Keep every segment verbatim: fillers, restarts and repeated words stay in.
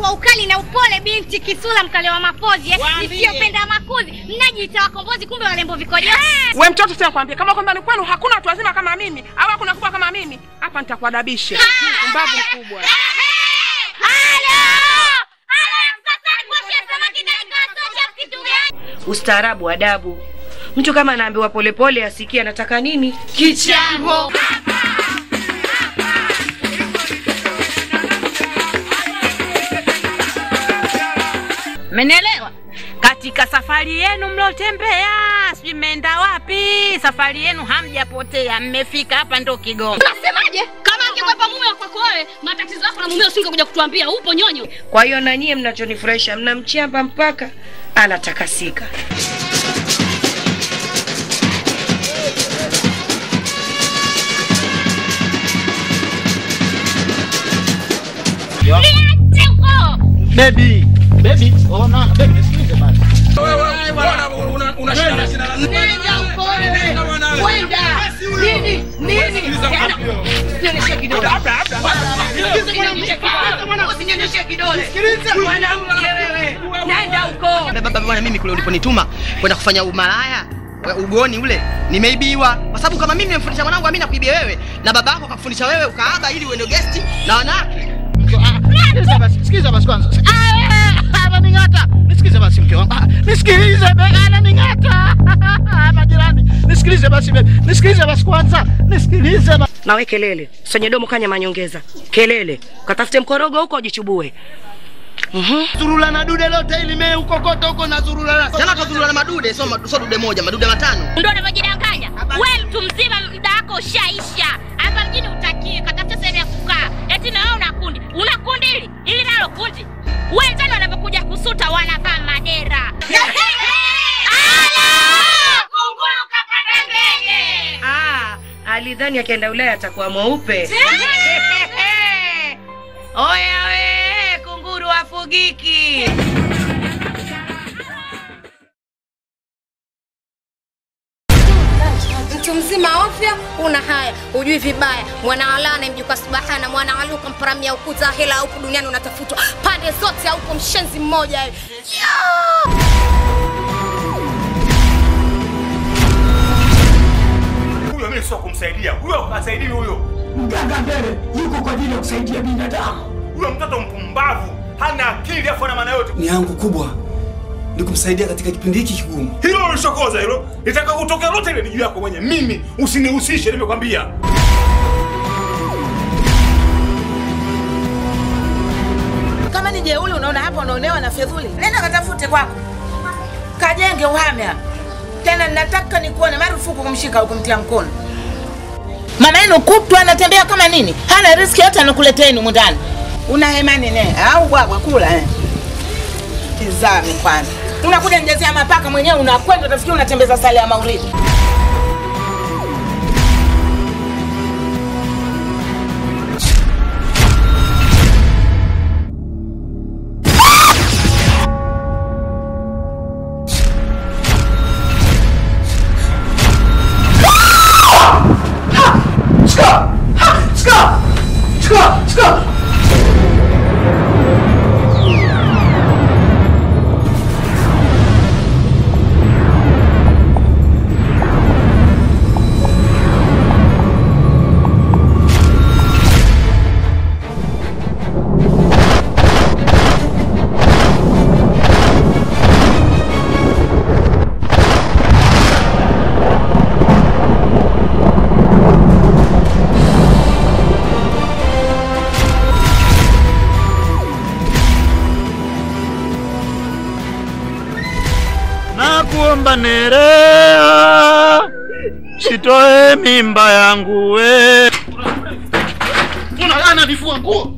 kwa ukali na upole binti kisula mkale wa mapozi eh? Nisiyopenda makuzi. Mnajiita wakombozi kumbe walembo vikojo. Wewe mtoto sasa kwambia kama kwamba ni kwenu hakuna watu wazima kama mimi au hakuna kubwa kama mimi, hapa nitakuadabisha. Mbavu mkubwa. Halo! Halo, sasa nikuashia samaki na nikatocha kitu gani? Ustaarabu, adabu. Mtu kama anaambiwa polepole asikie anataka nini? Kichambo. Menelewa? Katika safari yenu mlotembea, sijui mmeenda wapi? Safari yenu hamjapotea, mmefika hapa ndo Kigoma. Unasemaje? Kama angekwepa mume wako wewe, matatizo yako na mume usingekuja kutuambia, upo nyonyo. Kwa hiyo na nyie mnachonifurahisha mnamchamba mpaka anatakasika. Baby, baby, oh no, baby, sikilize basi. Wewe bwana una shida shida. Nenda huko wewe. Kwenda. Nini? Nini? Nionyeshe kidole. Usinionyeshe kidole. Sikiliza mwanamke wewe. Nenda huko. Baba bwana, mimi kule uliponituma kwenda kufanya umalaya ugoni ule nimeibiwa, kwa sababu kama mimi nimemfundisha mwanangu Amina kuibia wewe na baba yako akakufundisha wewe ukaaba ili uende guest na wanawake. Sikiliza basi, sikiliza basi kwanza. Ah, ananingata. Nisikilize basi mke wangu. Nisikilize ananingata. Majirani, nisikilize basi baby. Nisikilize basi kwanza. Nisikilize basi. Nawe kelele. Sonye domo kanya manyongeza. Kelele. Katafute mkorogo huko ujichubue. Mhm. Zurula na dude lote ili mimi huko kote huko na zurula. Jana tuzurula na madude, so so dude moja, madude matano. Ndio unajidanganya. Wewe mtu mzima muda wako ushaisha. Hapa mjini utakie katafuta sehemu ya kukaa. Eti na wewe una kundi. Una kundi hili? Ili nalo kundi. Wenzani wanapokuja kusuta wanavaa madera. Ala! Kunguru kapanda ndege. Ah, alidhani akienda Ulaya atakuwa mweupe. Oya we, kunguru afugiki. Mtu mzima afya una haya, hujui vibaya. Mwana alana mjuka subhana, mwana aluka mparamia ukuta hela huko duniani unatafutwa. Pande zote huko mshenzi mmoja hivi. Huyo mimi sio kumsaidia. Huyo asaidii huyo. Mganga mbele yuko kwa ajili ya kusaidia binadamu. Huyo mtoto mpumbavu, hana akili afu ana maana yote. Ni yangu kubwa ni kumsaidia katika kipindi hiki kigumu. Hilo ulishokoza hilo. Nitaka kutokea lote ile ni juu yako mwenyewe. Mimi usinihusishe, nimekwambia. Kama ni jeuli unaona hapa unaonewa na fedhuli, nenda katafute kwako. Kajenge uhame hapa. Tena nataka nikuone marufuku kumshika au kumtia mkono. Mama yenu kutwa anatembea kama nini? Hana riski hata anakuletea humu ndani. Una hemani ne au bwabwa kula eh. Tizame kwanza. Unakuja njezea mapaka mwenyewe unakwenda utafikia unatembeza sala ya maulidi. Nakuomba Nerea, sitoe mimba yangu we. Unalana vifua nguo.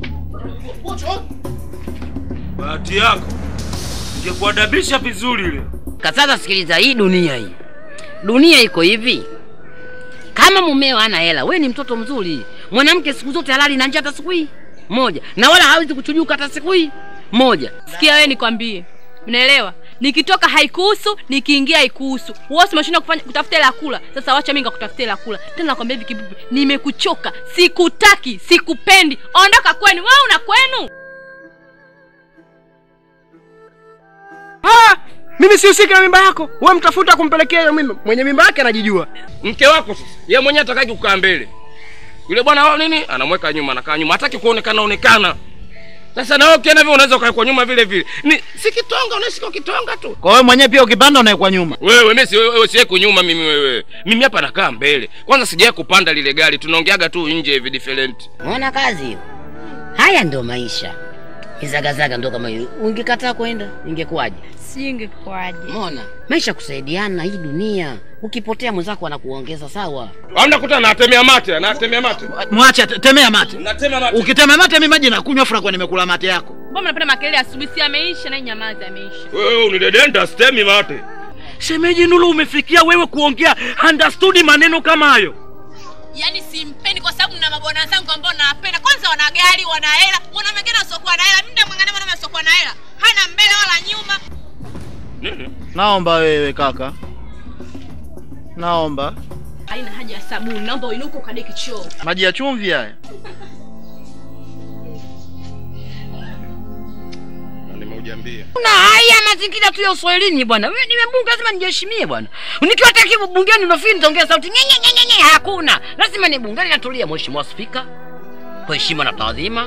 Bahati yako. Ningekuadabisha vizuri ile. Kasasa sikiliza, hii dunia hii. Dunia iko hivi. Kama mumeo hana hela, wewe ni mtoto mzuri. Mwanamke siku zote halali na njaa hata siku hii moja. Na wala hawezi kuchujuka hata siku hii moja. Sikia wewe nikwambie. Unaelewa? Nikitoka haikuhusu, nikiingia haikuhusu. Wewe umeshinda kufanya kutafuta la kula. Sasa wacha mimi ngakutafutia la kula. Tena nakwambia hivi kibibi, nimekuchoka. Sikutaki, sikupendi. Ondoka kwenu. Wewe una kwenu? Mimi sihusiki na mimba yako. Wewe mtafuta kumpelekea hiyo mimba. Mwenye mimba yake anajijua. Mke wako sasa. Yeye mwenyewe atakaki kukaa mbele. Yule bwana wao nini? Anamweka nyuma, anakaa nyuma. Hataki kuonekana onekana. Sasa na wewe ukienda hivyo unaweza ukae kwa nyuma vile vile. Ni si kitonga, unashika kitonga tu. Kwa wewe mwenyewe pia ukipanda unaekwa nyuma. Wewe mimi si wewe siweko nyuma mimi wewe. Mimi hapa nakaa mbele. Kwanza sijaye kupanda lile gari. Tunaongeaga tu nje hivi different. Unaona kazi hiyo? Haya ndio maisha. Izagazaga ndo kama hiyo. Ungekataa kwenda, ingekuwaje? Si ingekuwaje? Unaona? Maisha kusaidiana hii dunia. Ukipotea mwenzako anakuongeza sawa. Hamna kuta anatemea mate, anatemea mate. Mwache temea mate. Natema mate. Ukitema mate mimi maji nakunywa fura kwa nimekula mate yako. Mbona mnapenda makelele asubuhi? Si ameisha na nyamaza ameisha. Wewe unidedenda stemi mate. Shemeji Nuru, umefikia wewe kuongea understood maneno kama hayo? Yaani simpendi kwa sababu na mabwana zangu ambao nawapenda. Kwanza wana gari, wana hela, wana mwingine asokuwa na hela. Mimi ndamwangalia mwana asokuwa na hela. Hana mbele wala nyuma. Nini? Naomba wewe kaka. Naomba. Haina haja ya sabuni. Naomba uinuke ukadeki choo. Maji ya chumvi haya. Nimeujambia. Na haya mazingira tu ya Uswahilini bwana. Wewe nimebunga lazima nijiheshimie bwana. Nikiwa taki bungeni unafini nitaongea sauti nye nye nye nye hakuna. Lazima ni bungeni natulia mheshimiwa spika. Kwa heshima na taadhima.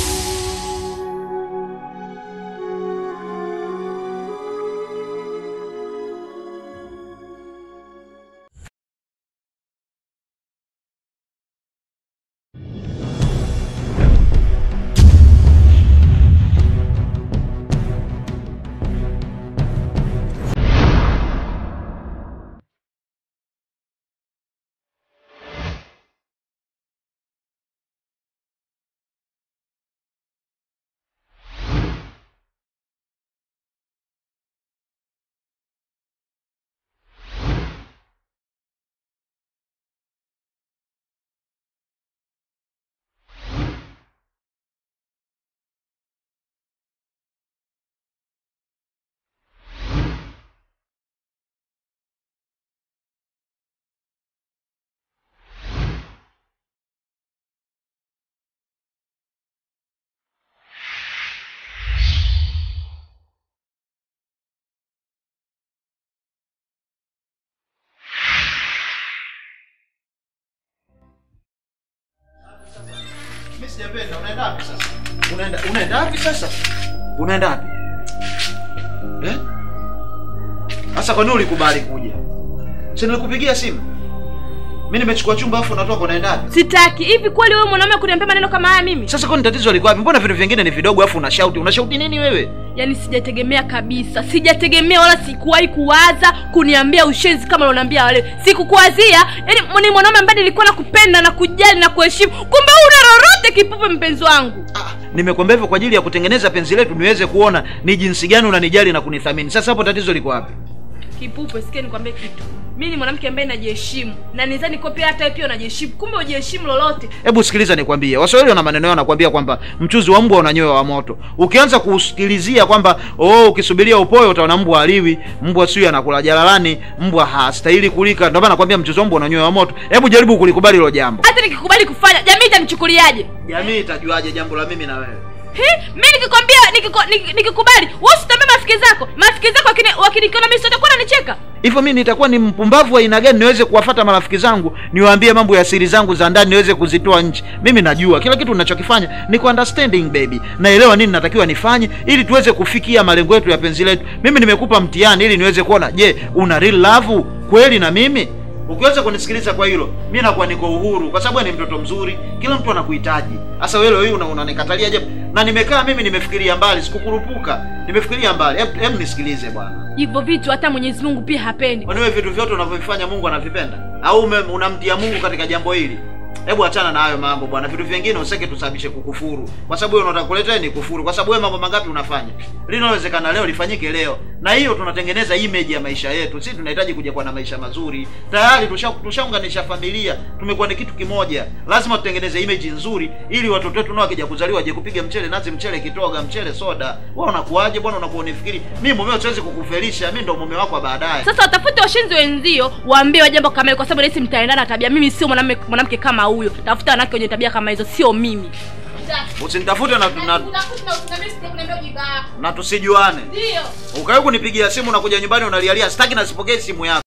Mimi sijapenda. Unaenda wapi sasa? Unaenda unaenda wapi sasa? Unaenda wapi? Eh? Sasa kwa nini ulikubali kuja? Si nilikupigia simu. Mimi nimechukua chumba afu unatoka unaenda wapi? Sitaki. Hivi kweli wewe mwanaume kuniambia maneno kama haya mimi? Sasa kwa nini tatizo liko wapi? Mbona vitu vingine ni vidogo afu unashauti? Unashauti nini wewe? Yaani sijategemea kabisa. Sijategemea wala sikuwahi kuwaza kuniambia ushenzi kama unaniambia wale. Sikukuwazia. Yaani ni mwanaume ambaye nilikuwa nakupenda na kujali na kuheshimu. Kumbe una lolote kipupe mpenzi wangu. Ah, nimekuambia hivyo kwa ajili ya kutengeneza penzi letu niweze kuona ni jinsi gani unanijali na kunithamini. Sasa hapo tatizo liko wapi? Kipupe, sikia nikwambie kitu. Mimi ni mwanamke ambaye najiheshimu. Na nizani kwa pia hata pia unajiheshimu. Kumbe hujiheshimu lolote. Hebu sikiliza nikwambie. Waswahili wana maneno yao wanakuambia kwamba mchuzi wa mbwa unanyoa wa moto. Ukianza kusikilizia kwamba oh ukisubiria upoe utaona mbwa aliwi, mbwa sio anakula jalalani, mbwa hastahili kulika. Ndio maana nakwambia mchuzi wa mbwa unanyoa wa moto. Hebu jaribu kulikubali hilo jambo. Hata nikikubali kufanya, jamii itanichukuliaje? Jamii itajuaje jambo la mimi na wewe? He, mimi nikikwambia nikikubali, wewe usitambe marafiki zako. Marafiki zako wakini wakiniona mimi sitakuwa nanicheka. Hivyo mimi nitakuwa ni mpumbavu wa aina gani niweze kuwafuata marafiki zangu, niwaambie mambo ya siri zangu za ndani niweze kuzitoa nje. Mimi najua kila kitu ninachokifanya ni kwa understanding baby. Naelewa nini natakiwa nifanye ili tuweze kufikia malengo yetu ya penzi letu. Mimi nimekupa mtihani ili niweze kuona je, una real love kweli na mimi? Ukiweza kunisikiliza kwa hilo, mimi nakuwa niko uhuru kwa sababu ni mtoto mzuri, kila mtu anakuhitaji. Sasa wewe leo unanikatalia je? Na nimekaa mimi nimefikiria mbali, sikukurupuka. Nimefikiria mbali. Hebu hebu nisikilize bwana. Hivyo vitu hata Mwenyezi Mungu pia hapendi. Kwani wewe vitu vyote unavyofanya Mungu anavipenda? Au unamtia Mungu katika jambo hili? Hebu achana na hayo mambo bwana. Vitu vingine useke tusababishe kukufuru. Kwa sababu wewe unataka kuleta ni kufuru. Kwa sababu wewe mambo mangapi unafanya? Linawezekana leo lifanyike leo. Na hiyo tunatengeneza image ya maisha yetu. Sisi tunahitaji kuja kuwa na maisha mazuri. Tayari tushaunganisha familia. Tumekuwa ni kitu kimoja. Lazima tutengeneze image nzuri ili watoto wetu nao wakija kuzaliwa waje kupiga mchele nazi, mchele kitoga, mchele soda. Wewe unakuaje bwana? Unakuwa unifikiri mimi mumeo siwezi kukufelisha. Mimi ndo mume wako baadaye. Sasa watafute washenzi wenzio, waambie jambo kama hilo kwa sababu rahisi mtaendana tabia. Mimi sio mwanamke mwanamke kama huyo. Tafuta wanawake wenye tabia kama hizo, sio mimi. Usinitafute na na Utafuta na usinambie sije kuniambia ujinga wako. na tusijuane. Ndio. Ukae kunipigia simu na kuja nyumbani unalialia, sitaki na sipokee simu yako.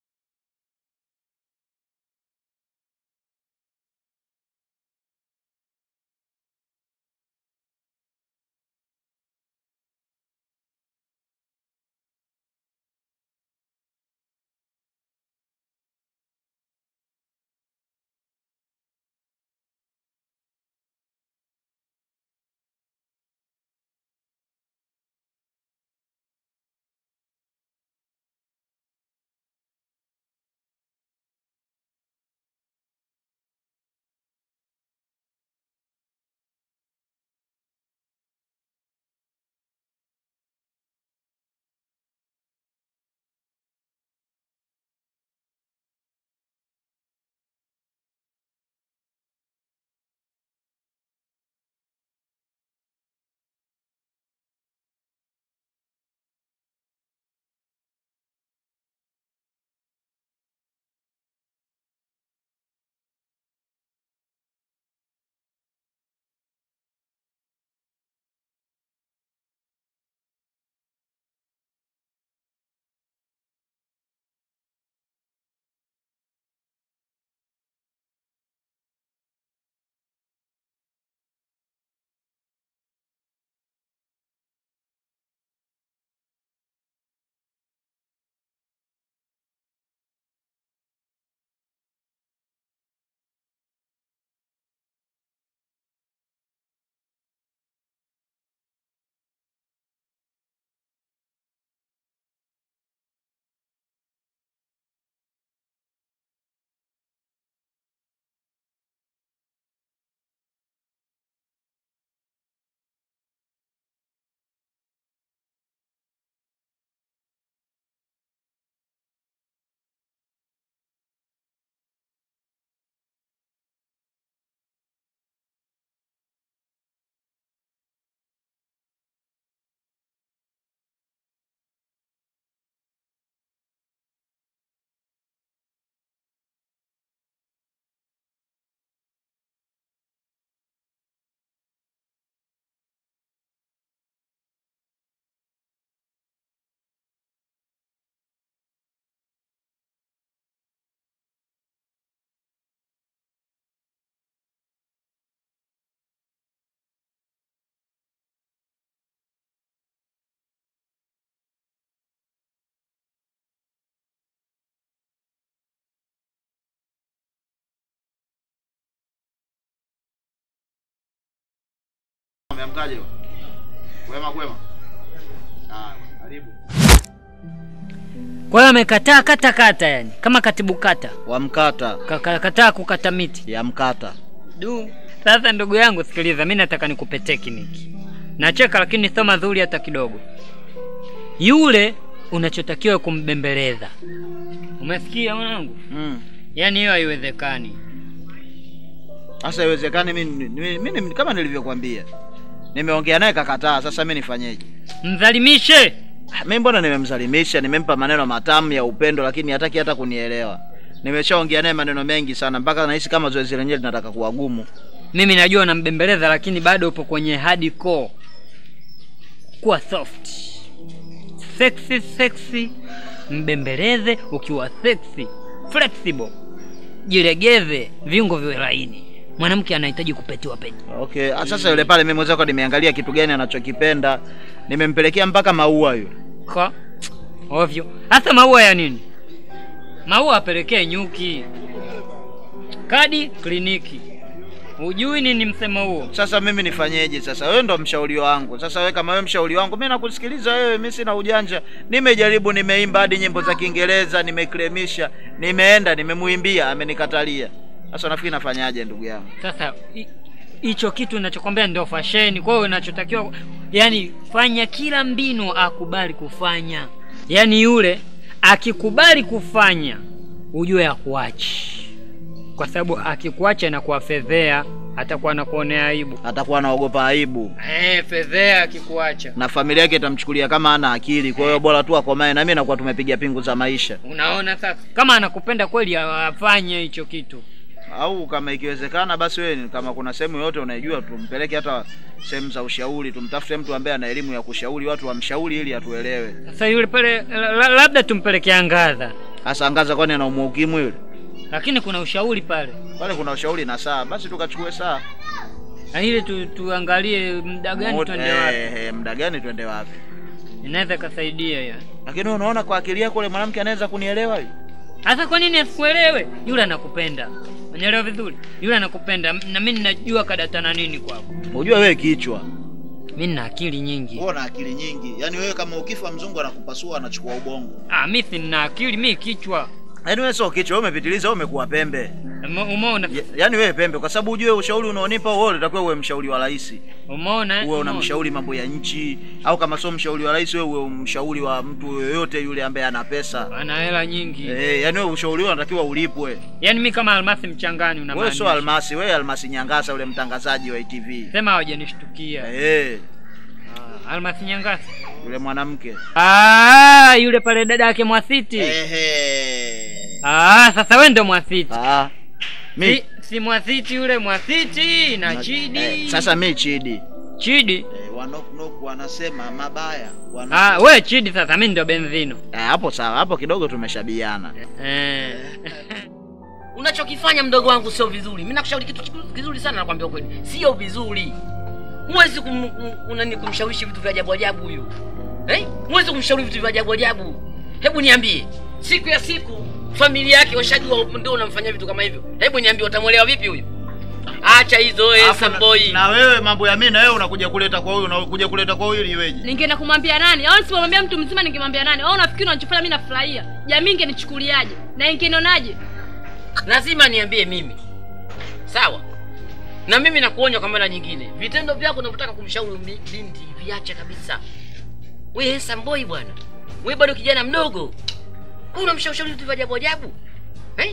Umeamkaje? Kwema kwema. Ah, karibu. Kwa hiyo amekataa kata kata yani, kama katibu kata. Wamkata. Kakataa kukata miti. Ya mkata. Du. Sasa ndugu yangu sikiliza, mimi nataka nikupe tekniki. Nacheka lakini sio madhuri hata kidogo. Yule unachotakiwa kumbembeleza. Umesikia mwanangu? Mm. Yaani hiyo haiwezekani. Sasa haiwezekani mimi mimi kama nilivyokuambia. Nimeongea naye kakataa, sasa mimi nifanyeje? Mzalimishe. Mimi mbona nimemzalimisha, nimempa maneno matamu ya upendo lakini hataki hata kunielewa. Nimeshaongea naye maneno mengi sana mpaka nahisi kama zoezi lenyewe linataka kuwa gumu. Mimi najua nambembeleza lakini bado upo kwenye hardcore. Kuwa soft. Sexy sexy. Mbembeleze ukiwa sexy, flexible. Jilegeze, viungo viwe laini. Mwanamke anahitaji kupetiwa peti. Okay, sasa yule pale mimi mwenzako nimeangalia kitu gani anachokipenda. Nimempelekea mpaka maua yule. Kwa ovyo. Hasa maua ya nini? Maua apelekee nyuki. Kadi kliniki. Hujui nini msemo huo? Sasa mimi nifanyeje sasa? Wewe ndo mshauri wangu. Sasa wewe kama wewe mshauri wangu, mimi nakusikiliza wewe, mimi sina ujanja. Nimejaribu, nimeimba hadi nyimbo za Kiingereza, nimekremisha, nimeenda, nimemuimbia, amenikatalia. Sasa nafikiri nafanyaje ndugu yangu? Sasa hicho kitu ninachokwambia ndio fashion. Kwa hiyo unachotakiwa yani fanya kila mbinu akubali kufanya. Yani yule akikubali kufanya ujue akuachi. Kwa sababu akikuacha na kuwafedhea atakuwa anakuonea aibu. Atakuwa anaogopa aibu. Eh, fedhea akikuacha. Na familia yake itamchukulia kama hana akili. Kwa hiyo bora tu akomae na mimi nakuwa tumepiga pingu za maisha. Unaona sasa? Kama anakupenda kweli afanye hicho kitu. Au kama ikiwezekana basi wewe kama kuna sehemu yote unaijua tumpeleke hata sehemu za ushauri, tumtafute mtu ambaye ana elimu ya kushauri watu, wamshauri ili atuelewe. Sasa yule pale la, labda tumpeleke Angaza. Sasa Angaza kwani ana ukimwi yule? Lakini kuna ushauri pale. Pale kuna ushauri na saa, basi tukachukue saa. Na ile tu, tuangalie muda gani twende wapi. Eh, muda gani twende wapi? Inaweza kusaidia ya. Lakini unaona kwa akili yako yule mwanamke anaweza kunielewa hivi? Sasa kwa nini asikuelewe? Yule anakupenda. Unielewa vizuri? Yule anakupenda na mimi ninajua kadatana nini kwako. Unajua wewe kichwa. Mimi nina akili nyingi. Wewe una akili nyingi. Yaani wewe kama ukifa mzungu anakupasua anachukua ubongo. Ah, mimi sina akili, mimi kichwa. Yaani wewe sio kichwa, wewe umepitiliza, wewe umekuwa pembe. Umeona? Yaani wewe pembe kwa sababu ujue ushauri unaonipa wewe utakuwa uwe mshauri wa rais. Umeona? Uwe unamshauri mambo ya nchi au kama sio mshauri wa rais wewe uwe mshauri wa mtu yoyote yule ambaye ana pesa. Ana hela nyingi. Eh, yaani wewe ushauri wako unatakiwa ulipwe. Yaani mimi kama Almasi Mchangani una maana. Wewe sio Almasi, wewe Almasi Nyangasa yule mtangazaji wa I T V. Sema hawajanishtukia. Eh. Ah, Almasi Nyangasa. Yule mwanamke. Ah, yule pale dada yake Mwasiti. Ehe. Ah, sasa wewe ndio Mwasiti. Ah. Mi si, si Mwasiti yule Mwasiti na, na Chidi. Eh, sasa mimi Chidi. Chidi. Eh, wanok nok wanasema mabaya. Wanok... Ah, wewe Chidi sasa mimi ndio Benzino. Eh, hapo sawa. Hapo kidogo tumeshabiana. Eh. Unachokifanya mdogo wangu sio vizuri. Mimi nakushauri kitu kizuri sana, nakwambia ukweli. Sio vizuri. Huwezi kum, unani kumshawishi vitu vya ajabu ajabu huyo. Eh? Huwezi kumshauri vitu vya ajabu ajabu. Hebu niambie, siku ya siku familia yake washajua ndio unamfanyia vitu kama hivyo. Hebu niambie utamuelewa vipi huyo? Acha hizo esa boy. Na wewe mambo ya mimi na wewe unakuja kuleta kwa huyu, unakuja kuleta kwa huyu ili iweje? Ningeenda kumwambia nani? Au nisipomwambia mtu mzima ningemwambia nani? Au unafikiri unachofanya mimi nafurahia? Jamii ingenichukuliaje? Na ingenionaje? Lazima niambie mimi. Sawa? Na mimi nakuonya kwa mara nyingine. Vitendo vyako unataka kumshauri binti viache kabisa. Wewe handsome boy bwana. Wewe bado kijana mdogo. Unamshauri vitu vya ajabu ajabu. Eh?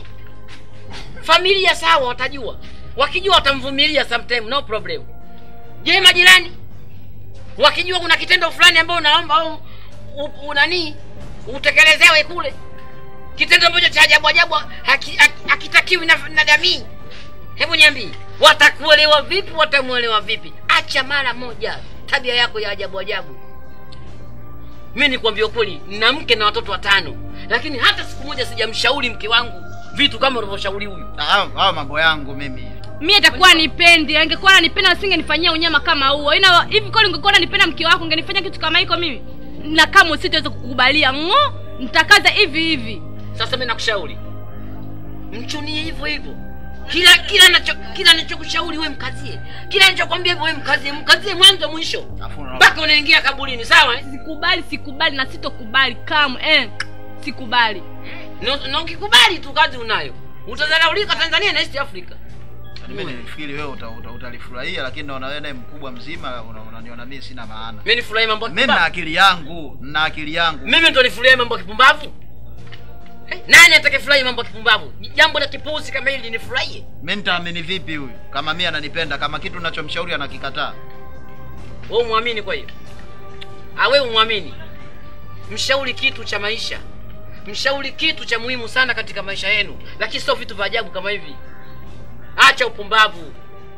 Familia sawa watajua. Wakijua watamvumilia sometime, no problem. Je, majirani? Wakijua kuna kitendo fulani ambao unaomba au unani utekelezewe kule. Kitendo ambacho cha ajabu ajabu hakitakiwi na, na jamii. Hebu niambie, watakuelewa vipi, watamuelewa vipi? Acha mara moja tabia yako ya ajabu ajabu. Mimi nikwambia kweli, nina mke na watoto watano, lakini hata siku moja sijamshauri mke wangu vitu kama unavyoshauri huyu. Hao hao mambo yangu mimi. Mimi atakuwa nipendi, angekuwa ananipenda asingenifanyia unyama kama huo. Ina hivi kweli ungekuwa unanipenda mke wako ungenifanya kitu kama hiko mimi? Na kama usitaweza kukubalia, ngo nitakaza hivi hivi. Sasa mimi nakushauri mchunie hivyo hivyo. Kila kila nacho kila ninachokushauri wewe mkazie. Kila ninachokwambia wewe mkazie, mkazie mwanzo mwisho. Mpaka unaingia kaburini, sawa eh? Sikubali, sikubali na sitokubali kama eh sikubali. Na no, ukikubali tu kazi unayo. Utadharaulika Tanzania na East Africa. Mimi nilifikiri wewe utalifurahia, lakini naona wewe naye mkubwa mzima unaniona mimi sina maana. Mimi nifurahi mambo mimi na akili yangu, na akili yangu. Mimi ndo nifurahi mambo kipumbavu. Hey, nani atakayefurahi mambo kipumbavu? Jambo la kipuzi kama hili nifurahie. Mimi nitaamini vipi huyu? Kama mimi ananipenda, kama kitu ninachomshauri anakikataa. Wewe muamini kwa hiyo? Ah, wewe muamini. Mshauri kitu cha maisha. Mshauri kitu cha muhimu sana katika maisha yenu, lakini sio vitu vya ajabu kama hivi. Acha upumbavu.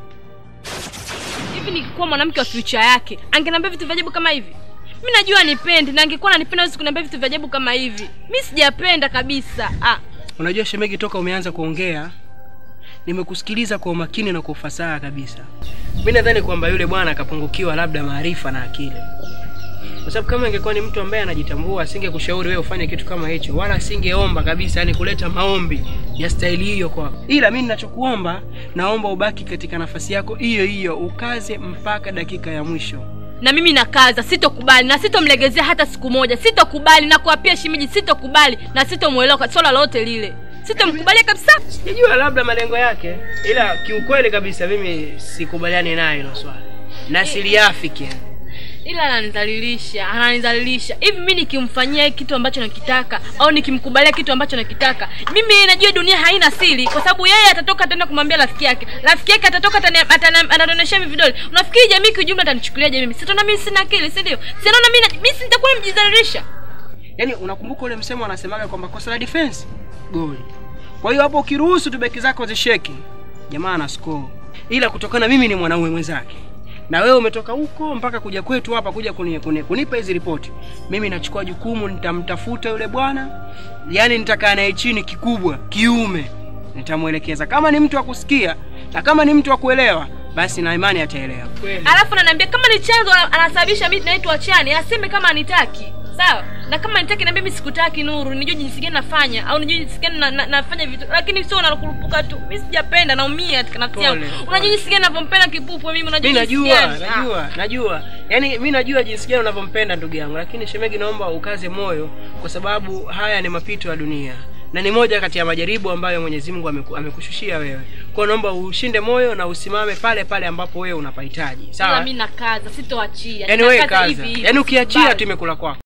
Hivi nikikuwa mwanamke wa future yake, angeniambia vitu vya ajabu kama hivi? Mimi najua nipendi, na angekuwa ananipenda hawezi kuniambia vitu vya ajabu kama hivi. Mimi sijapenda kabisa. Ah. Unajua shemegi, toka umeanza kuongea nimekusikiliza kwa umakini na kwa ufasaha kabisa. Mimi nadhani kwamba yule bwana akapungukiwa labda maarifa na akili. Kwa sababu kama ingekuwa ni mtu ambaye anajitambua, asingekushauri wewe ufanye kitu kama hicho, wala asingeomba kabisa, yani kuleta maombi ya staili hiyo kwako. Ila mimi ninachokuomba, naomba ubaki katika nafasi yako hiyo hiyo, ukaze mpaka dakika ya mwisho. Na mimi nakaza, sitokubali na sitomlegezea hata siku moja. Sitokubali na kuapia shimiji, sitokubali na sitomuelewa swala lolote lile. Sitomkubalia kabisa. Sijajua labda malengo yake, ila kiukweli kabisa mimi sikubaliani naye hilo swala. Na siliafiki. Ila ananidhalilisha, ananidhalilisha. Hivi mimi nikimfanyia kitu ambacho nakitaka au nikimkubalia kitu ambacho nakitaka, mimi najua dunia haina siri, kwa sababu yeye atatoka ataenda kumwambia rafiki yake. Rafiki yake atatoka atanionyesha hivi vidole. Unafikiri jamii kwa ujumla atanichukuliaje mimi? Sitaona mimi sina akili, si ndio? Siona mimi mimi nitakuwa mjidhalilisha. Yaani unakumbuka ule msemo anasemaga kwamba kosa la defense goli. Kwa hiyo hapo ukiruhusu tu beki zako zisheki, jamaa ana score. Ila kutokana mimi ni mwanaume mwenzake na wewe umetoka huko mpaka kuja kwetu hapa kuja kuni, kuni, kunipa hizi ripoti, mimi nachukua jukumu, nitamtafuta yule bwana, yani nitakaa naye chini kikubwa kiume, nitamuelekeza kama ni mtu wa kusikia na kama ni mtu wa kuelewa, basi na imani ataelewa. Alafu ananiambia kama ni chanzo anasababisha mimi na yetu achane, aseme kama anitaki. Sawa? Na kama nitaki na mimi sikutaki Nuru, nijue jinsi gani nafanya au nijue jinsi gani na, na, nafanya vitu, lakini sio unakurupuka tu. Mimi sijapenda, naumia katika nafsi yangu. Unajua jinsi gani ninavyompenda Kipupu mimi, unajua mimi jinsi najua, gani? najua, najua. Yaani mimi najua jinsi gani unavyompenda ndugu yangu, lakini shemegi naomba ukaze moyo kwa sababu haya ni mapito ya dunia. Na ni moja kati ya majaribu ambayo Mwenyezi Mungu ameku, amekushushia wewe. Kwa naomba ushinde moyo na usimame pale pale ambapo wewe unapahitaji. Sawa? Mimi nakaza, sitoachia. Yaani wewe kaza. Yaani ukiachia tu imekula kwako.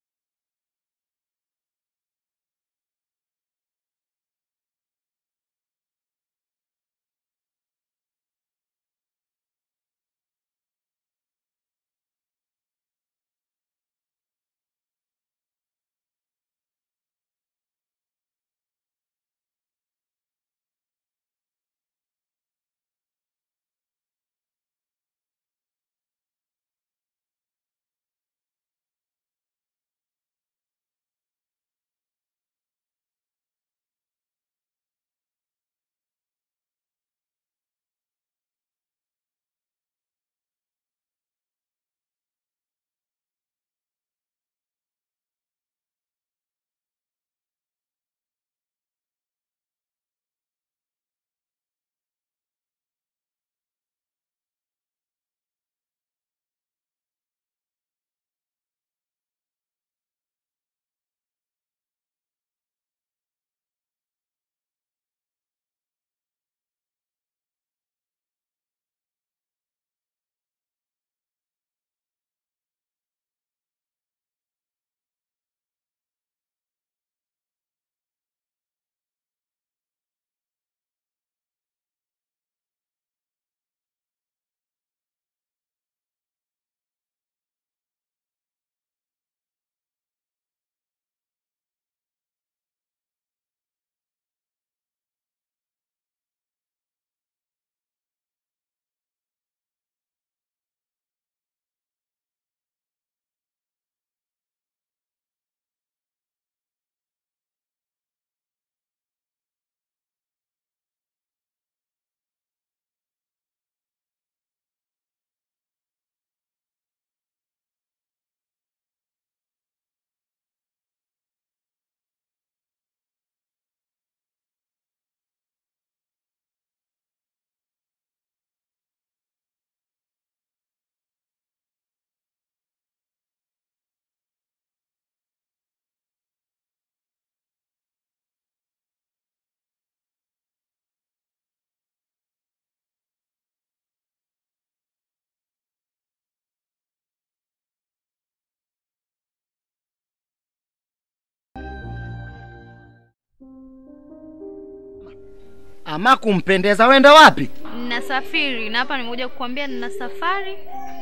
Ama kumpendeza, wenda wapi? Nasafiri na hapa nimekuja kukuambia nina safari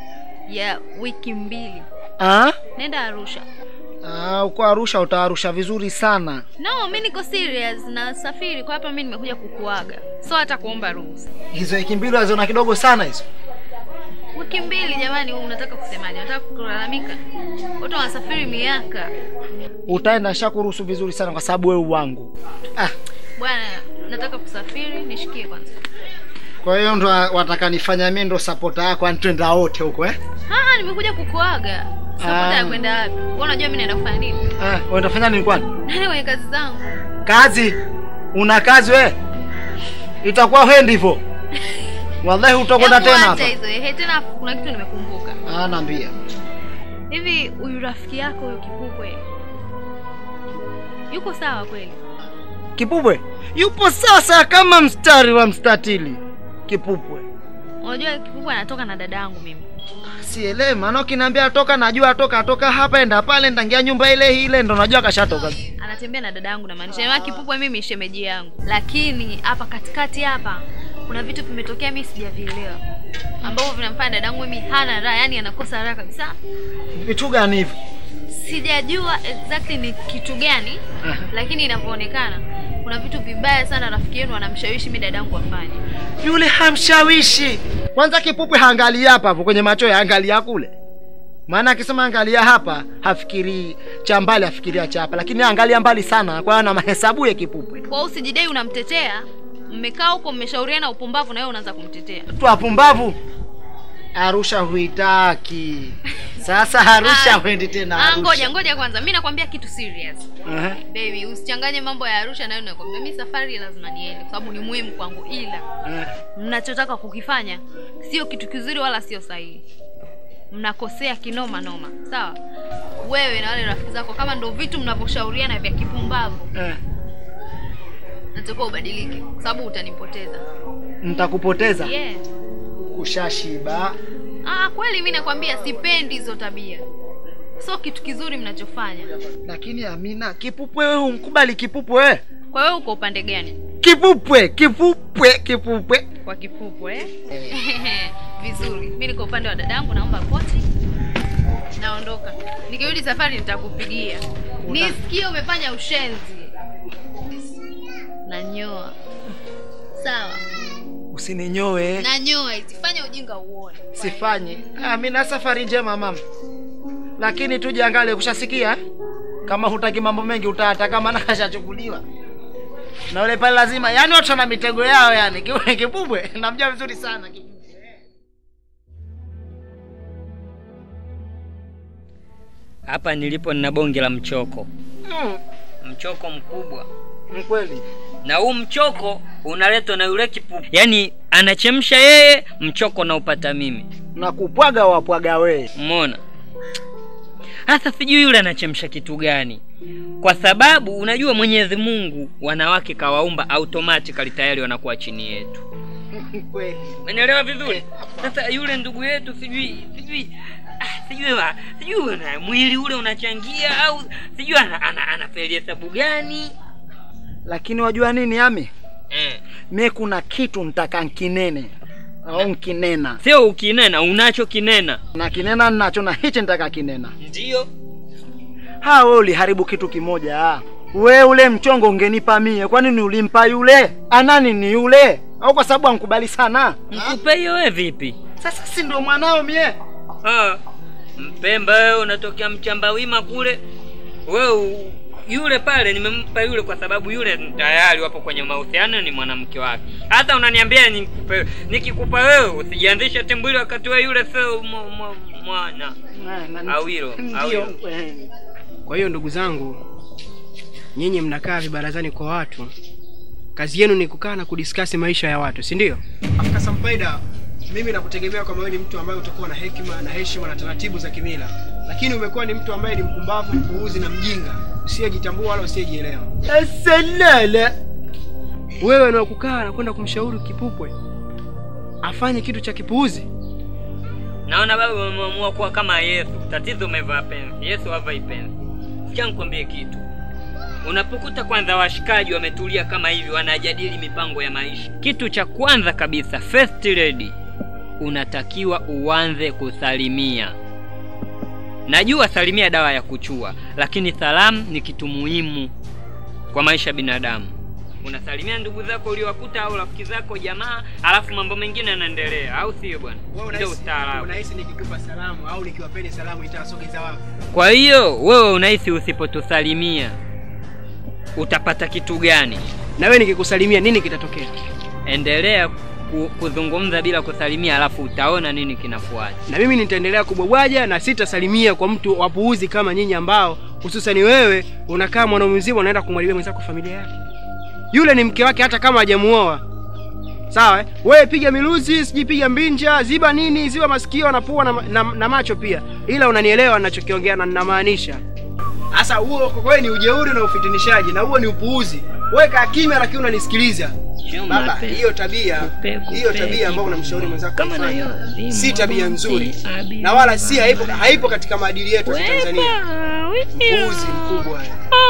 ya wiki mbili. Ah? Nenda Arusha. Ah, uko Arusha utaarusha vizuri sana. No, mimi niko serious na safiri kwa hapa mimi nimekuja kukuaga. So hata kuomba ruhusa. Hizo wiki mbili waziona kidogo sana hizo. Wiki mbili jamani, wewe unataka kusemaje? Unataka kulalamika? Watu wanasafiri miaka. Utaenda shakuruhusu vizuri sana kwa sababu wewe wangu. Ah, bwana, nataka kusafiri, nishikie kwanza. Kwa hiyo ndo wataka nifanya mimi ndo supporter yako antwenda wote huko eh? Ah, nimekuja kukuaga. Supporter ya kwenda wapi? Wewe unajua mimi naenda kufanya nini? Ah, wewe unafanya nini kwani? Nani kwenye kazi zangu? Kazi? Una kazi wewe? Itakuwa wewe ndivyo. Wallahi utakwenda tena hapa. Hizo eh, tena kuna kitu nimekumbuka. Ah, naambia. Hivi huyu rafiki yako huyo Kipupwe yuko sawa kweli? Kipupwe yupo sasa kama mstari wa mstatili. Kipupwe. Unajua Kipupwe anatoka na dadangu mimi. Sielewi maana ukiniambia atoka najua atoka atoka hapa enda pale ndangia nyumba ile ile ndo najua kashatoka. Anatembea na dadangu na maanisha yeye Kipupwe mimi shemeji yangu. Lakini hapa katikati hapa kuna vitu vimetokea mimi sijavielewa. Ambavyo vinamfanya dadangu mimi hana raha, yani anakosa raha kabisa. Vitu gani hivyo? Sijajua exactly ni kitu gani, lakini inavyoonekana kuna vitu vibaya sana rafiki yenu anamshawishi mimi dadangu afanye. Yule hamshawishi. Kwanza Kipupwe haangalia hapa hapo kwenye macho ya angalia kule. Maana akisema angalia hapa hafikiri cha mbali, afikiria cha hapa, lakini angalia mbali sana kwa ana mahesabu ya Kipupwe. Kwa usijidai unamtetea. Mmekaa huko mmeshauriana upumbavu na wewe unaanza kumtetea. Tu apumbavu. Arusha huitaki. Sasa Arusha huendi tena Arusha. Ah, ngoja ngoja kwanza. Mimi nakwambia kitu serious. Uh-huh. Baby, usichanganye mambo ya Arusha na wewe nakwambia. Mimi safari lazima niende kwa sababu ni muhimu kwangu, ila uh-huh. mnachotaka kukifanya sio kitu kizuri wala sio sahihi. Mnakosea kinoma noma. Sawa? Wewe na wale rafiki zako kama ndio vitu mnavyoshauriana vya kipumbavu. Uh-huh. Nataka ubadilike kwa sababu utanipoteza. Nitakupoteza? Yeah. Ushashiba. Ah, kweli mimi nakwambia sipendi hizo tabia. Sio kitu kizuri mnachofanya. Lakini Amina, Kipupwe wewe umkubali Kipupwe wewe? Kwa wewe uko upande gani? Kipupwe, Kipupwe, Kipupwe. Kwa Kipupwe eh? Vizuri. Mimi niko upande wa dadangu, naomba poti. Naondoka. Nikirudi safari nitakupigia. Nisikie umefanya ushenzi. Nanyoa. Sawa. Usininyoe. Nanyoa, isifanye ujinga uone. Sifanye. Ah, mimi na safari njema mama. Lakini tuje angalie, kushasikia? Kama hutaki mambo mengi utaata kama nakashachukuliwa. Na wale pale lazima, yani watu na mitego yao yani. Kipupwe namjua vizuri sana Kipupwe. Hapa nilipo nina bonge la mchoko. Mm. Mchoko mkubwa. Mkweli. Na huu mchoko unaletwa na yule Kipupwe. Yaani anachemsha yeye, mchoko na upata mimi. Na kupwaga wapwaga wewe. Umeona? Hasa sijui yule anachemsha kitu gani. Kwa sababu unajua Mwenyezi Mungu wanawake kawaumba automatically tayari wanakuwa chini yetu. Kweli. Umeelewa vizuri? Sasa yule ndugu yetu sijui sijui ah, sijui wa, sijui na mwili ule unachangia au sijui ana ana, ana hesabu gani. Lakini wajua nini Ami? Eh. Mimi kuna kitu nitaka nkinene. Au nkinena. Sio ukinena, unacho kinena. Na kinena ninacho na hichi nitaka kinena. Ndio. Ha, wewe uliharibu kitu kimoja. Wewe ule mchongo ungenipa mie. Kwa nini ulimpa yule? Anani ni yule? Au kwa sababu ankubali sana? Mkupe hiyo wewe vipi? Sasa si ndio mwanao mie? Ah. Mpemba wewe unatokea mchamba wima kule. Wewe yule pale nimempa yule kwa sababu yule tayari wapo kwenye mahusiano, ni mwanamke wake. Hata unaniambia nikupe, nikikupa wewe usijianzishe tembuli wakati wewe yule sio mwana. Au hilo, au hilo. Kwa hiyo ndugu zangu, nyinyi mnakaa vibarazani kwa watu. Kazi yenu ni kukaa na kudiscuss maisha ya watu, si ndio? Afika Sampaida, mimi nakutegemea kama wewe ni mtu ambaye utakuwa na hekima na heshima na taratibu za kimila. Lakini umekuwa ni mtu ambaye ni mpumbavu, mpuuzi na mjinga. Usiyejitambua wala usiyejielewa. Asalala. Wewe ndio kukaa na kwenda kumshauri Kipupwe afanye kitu cha kipuuzi. Naona baba umeamua kuwa kama Yesu. Tatizo umevaa pensi. Yesu havai pensi. Sikia nikwambie kitu. Unapokuta kwanza washikaji wametulia kama hivi wanajadili mipango ya maisha. Kitu cha kwanza kabisa, first lady, unatakiwa uanze kusalimia. Najua salimia dawa ya kuchua, lakini salamu ni kitu muhimu kwa maisha ya binadamu. Unasalimia ndugu zako uliowakuta au rafiki zako jamaa, alafu mambo mengine yanaendelea, au sio bwana? Ndio ustaarabu. Unahisi nikikupa salamu au nikiwapeni salamu itasogeza wapi? Kwa hiyo wewe unahisi usipotusalimia utapata kitu gani? Na wewe nikikusalimia nini kitatokea? Endelea kuzungumza bila kusalimia, alafu utaona nini kinafuata. Na mimi nitaendelea kubwabwaja na sitasalimia kwa mtu wapuuzi kama nyinyi ambao hususan wewe unakaa mwanaume mzima unaenda kumwalibia mwenzako familia yake. Yule ni mke wake hata kama hajamuoa. Sawa eh? Wewe piga miluzi, sijipiga mbinja, ziba nini, ziba masikio na pua na, na, na macho pia. Ila unanielewa ninachokiongea na ninamaanisha. Sasa huo kwa kweli ni ujeuri na ufitinishaji na huo ni upuuzi. Wewe kaa kimya lakini unanisikiliza. Baba, hiyo tabia, hiyo tabia ambayo unamshauri mwenzako kufanya si tabia nzuri. Na wala si haipo haipo katika maadili yetu ya Tanzania. Upuuzi mkubwa.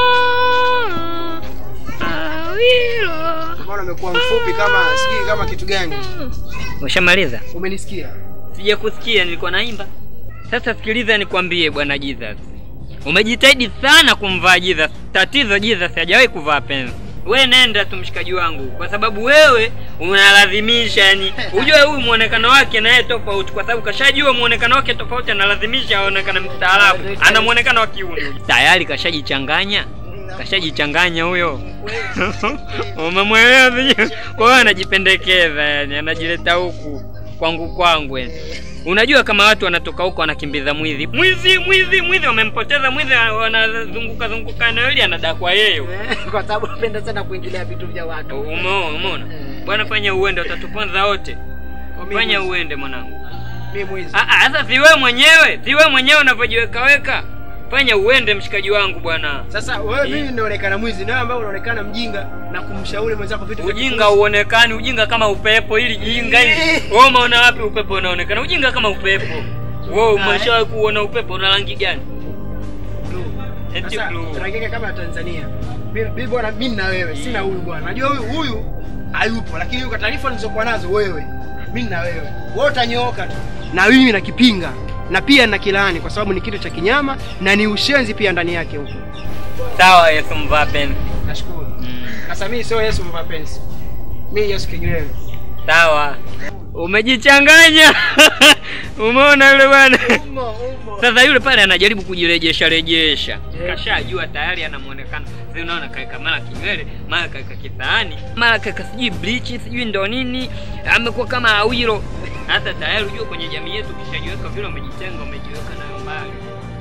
Mbona umekuwa mfupi kama sijui kama kitu gani? Ushamaliza? Umenisikia? Sija kusikia, nilikuwa naimba. Sasa sikiliza nikwambie bwana Jesus. Umejitahidi sana kumvaa Jesus. Tatizo Jesus hajawahi kuvaa pensi. We nenda tu mshikaji wangu, kwa sababu wewe unalazimisha, yani ujue huyu muonekano wake na yeye tofauti, kwa sababu kashajua muonekano wake tofauti, analazimisha aonekane mstaarabu, ana muonekano wa kiume. Tayari kashajichanganya, kashajichanganya huyo. Umemwelewa vile? Kwa hiyo anajipendekeza, yani anajileta huku kwangu kwangu yani. Unajua kama watu wanatoka huko wanakimbiza mwizi. Mwizi, mwizi, mwizi wamempoteza mwizi, wanazunguka zunguka eneo ile anadakwa yeye. Kwa sababu anapenda sana kuingilia vitu vya watu. Umeona, umeona? Bwana fanya uende utatuponza wote. Fanya uende mwanangu. Mimi mwizi. Ah ah, sasa si wewe mwenyewe, si wewe mwenyewe unavyojiweka weka. Fanya uende mshikaji wangu bwana. Sasa wewe mimi ninaonekana mwizi, nawe ambao unaonekana mjinga na kumshauri mwenzako vitu vya ujinga uonekani, ujinga kama upepo ili jinga hili. Wewe umeona wapi upepo unaonekana? Ujinga kama upepo. Wewe umeshawahi kuona upepo una rangi gani? Eti blue. Rangi kama Tanzania. Mimi bwana mimi na wewe, sina huyu bwana. Najua huyu huyu hayupo, lakini kwa taarifa nilizokuwa nazo wewe, mimi na wewe. Wewe utanyooka tu. Na mimi nakipinga. Na pia na kilaani kwa sababu ni kitu cha kinyama na ni ushenzi pia ndani yake huko. Sawa Yesu Mvapen. Nashukuru. Sasa mimi sio Yesu Mvapen. Mimi Yesu Kinywele. Sawa. Umejichanganya. Umeona yule bwana? Sasa yule pale anajaribu kujirejesha rejesha. Kashajua tayari ana muonekano. Sasa unaona kaeka mara kinywele, mara kaeka kitani, mara kaeka sijui bleach, sijui ndo nini. Amekuwa kama awiro. Hata tayari unajua kwenye jamii yetu kishajiweka vile umejitenga, umejiweka nayo mbali.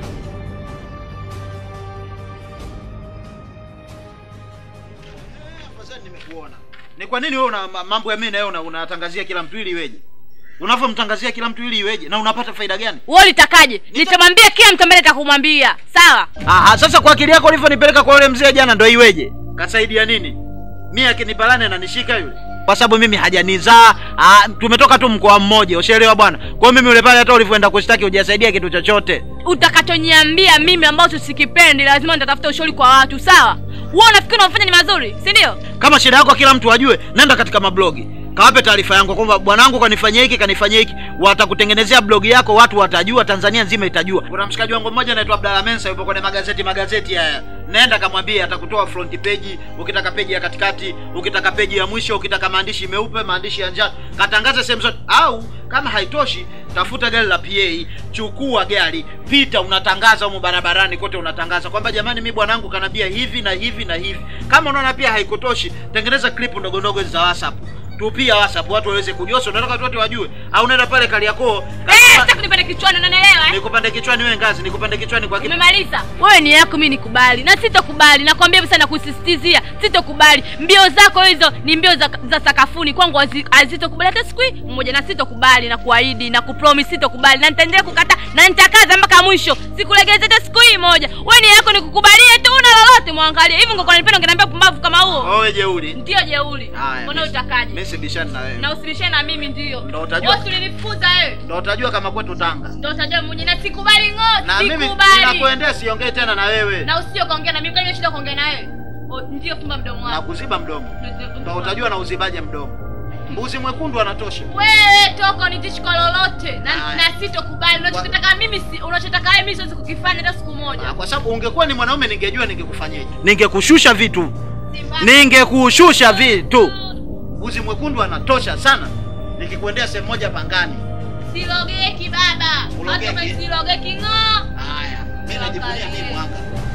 Afadhali nimekuona. Ni kwa nini wewe una mambo ya mimi na wewe unatangazia kila mtu ili iweje? Unavyomtangazia kila mtu ili iweje? Na unapata faida gani? Wewe litakaje? Nitamwambia kila mtu ambaye nitakumwambia. Sawa? Ah, sasa kwa akili yako ulivyonipeleka kwa yule mzee jana ndio iweje? Kasaidia nini? Mimi akinipalane na nishika yule. Kwa sababu mimi hajanizaa, ah, tumetoka tu mkoa mmoja, ushaelewa bwana. Kwa hiyo mimi yule pale hata ulivyoenda kushtaki hujasaidia kitu chochote. Utakachoniambia mimi ambacho sikipendi lazima nitatafuta ushauri kwa watu, sawa? Wewe unafikiri unafanya ni mazuri, si ndio? Kama shida yako kila mtu ajue, nenda katika mablogi. Kawape taarifa yangu kwamba bwanangu kanifanyia hiki, kanifanyia hiki. Watakutengenezea blogi yako, watu watajua, Tanzania nzima itajua. Kuna mshikaji wangu mmoja anaitwa Abdalla Mensa yupo kwenye magazeti magazeti haya. Nenda kamwambie atakutoa front page, ukitaka page ya katikati, ukitaka page ya mwisho, ukitaka maandishi meupe, maandishi ya njano. Katangaza sehemu zote, au kama haitoshi tafuta gari la P A, chukua gari, pita unatangaza huko barabarani kote, unatangaza kwamba jamani mimi bwanangu kanambia hivi na hivi na hivi. Kama unaona pia haikutoshi, tengeneza clip ndogo ndogo za WhatsApp. Tupia WhatsApp watu waweze kujua, unataka watu wote wajue. Au unaenda pale Kariakoo, eh, sasa kunipande kichwani unanielewa eh? Nikupande kichwani wewe ngazi, nikupande kichwani kwa kitu. Umemaliza? Wewe ni yako mimi nikubali. Na sitokubali. Nakwambia sana kusisitizia, sitokubali. Mbio zako hizo ni mbio za, za sakafuni. Kwangu hazitokubali hata siku mmoja, na sitokubali na kuahidi na kupromise sitokubali. Na nitaendelea kukata na nitakaza mpaka mwisho. Sikulegeza hata siku hii moja. Wewe ni yako nikukubalie tu, una lolote muangalie. Hivi ngoko nipenda ungeniambia pumbavu kama huo. Wewe jeuri. Ndio jeuri. Mbona utakaje? Mimi sibishani na wewe. Na usibishane na mimi ndio. Ndio utajua. Wewe ulinifuza wewe. Ndio utajua kama kwetu Tanga. Ndio utajua mwenye na sikubali ng'o. Na mimi ninakuendea siongee tena na wewe. Na usio kaongea na mimi, kwani shida kuongea na wewe? Ndio fumba mdomo wako. Na kuziba mdomo. Ndio utajua na uzibaje mdomo. Mbuzi mwekundu anatosha. Wewe toka nitishi kwa lolote na, na sitokubali. Unachotaka mimi si, unachotaka mimi siwezi kukifanya hata siku moja. Kwa sababu ungekuwa ni mwanaume ningejua ningekufanyaje. Ningekushusha vitu. Ningekushusha vitu. Mbuzi mwekundu anatosha sana. Nikikuendea sehemu moja Pangani. Silogeki baba. Hata mimi silogeki ng'o. Haya, mimi najivunia mimi mwanga.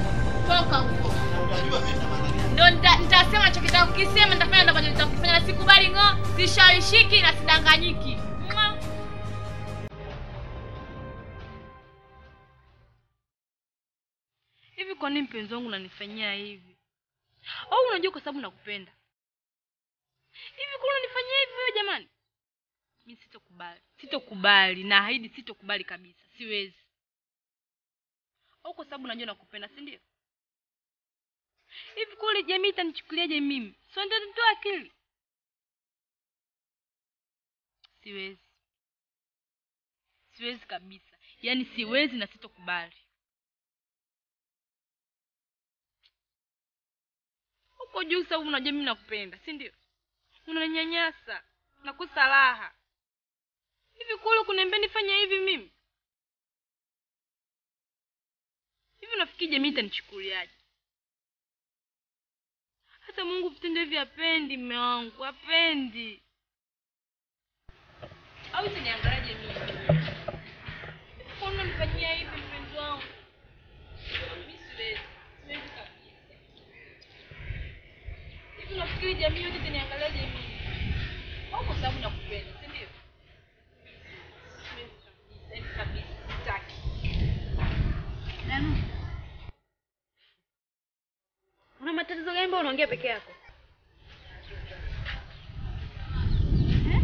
Toka huko. Unajua mimi na maana gani? Ndio nitasema chokitaka kukisema, nitafanya ndio nitakufanya, na sikubali ng'o, sishawishiki na sidanganyiki. Hivi kwa nini mpenzi wangu unanifanyia hivi? Au unajua kwa sababu nakupenda? Hivi kwa nini unanifanyia hivi wewe jamani? Mimi sitokubali. Sitokubali na haidi sitokubali kabisa. Siwezi. Au kwa sababu najua nakupenda, si ndio? Hivi kule jamii itanichukuliaje mimi? Sio ndio nitoa akili? Siwezi. Siwezi kabisa. Yaani siwezi na sitokubali. Uko juu sababu unajua mimi nakupenda, si ndio? Unaninyanyasa, nakosa raha. Hivi kule kuniambia nifanye hivi mimi? Hivi nafikiri jamii itanichukuliaje? Sasa Mungu vitendo hivi hapendi mume wangu, hapendi. Au utaniangalaje mimi? Kwa nini unanifanyia hivi mpenzi wangu? Mimi siwezi. Siwezi kabisa. Hivi nafikiri jamii yote itaniangalaje mimi? Au kwa sababu nakupenda, si ndio? Siwezi kabisa, kabisa sitaki. Danu. Una matatizo gani mbona unaongea peke yako? Eh?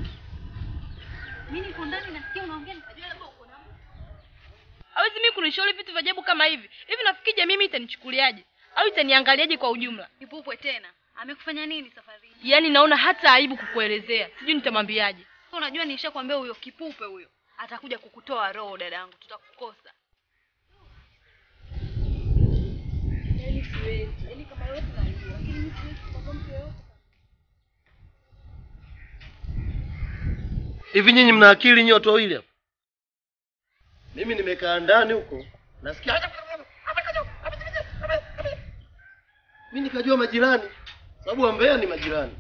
Mimi niko ndani nasikia unaongea nikajua labda uko na mtu. Hawezi mimi kunishauri vitu vya ajabu kama hivi. Hivi nafikiri jamii mimi itanichukuliaje? Au itaniangaliaje kwa ujumla? Kipupwe tena. Amekufanya nini safari hii? Yaani naona hata aibu kukuelezea. Sijui nitamwambiaje. Unajua nilishakwambia huyo Kipupwe huyo atakuja kukutoa roho dadangu, tutakukosa. Yaani siwezi. Yaani kama yote najua, lakini mimi siwezi kwa mtu yote. Hivi nyinyi mna akili nyinyi watu wawili hapa? Mimi nimekaa ndani huko, nasikia mimi nikajua majirani, sababu Wambea ni majirani.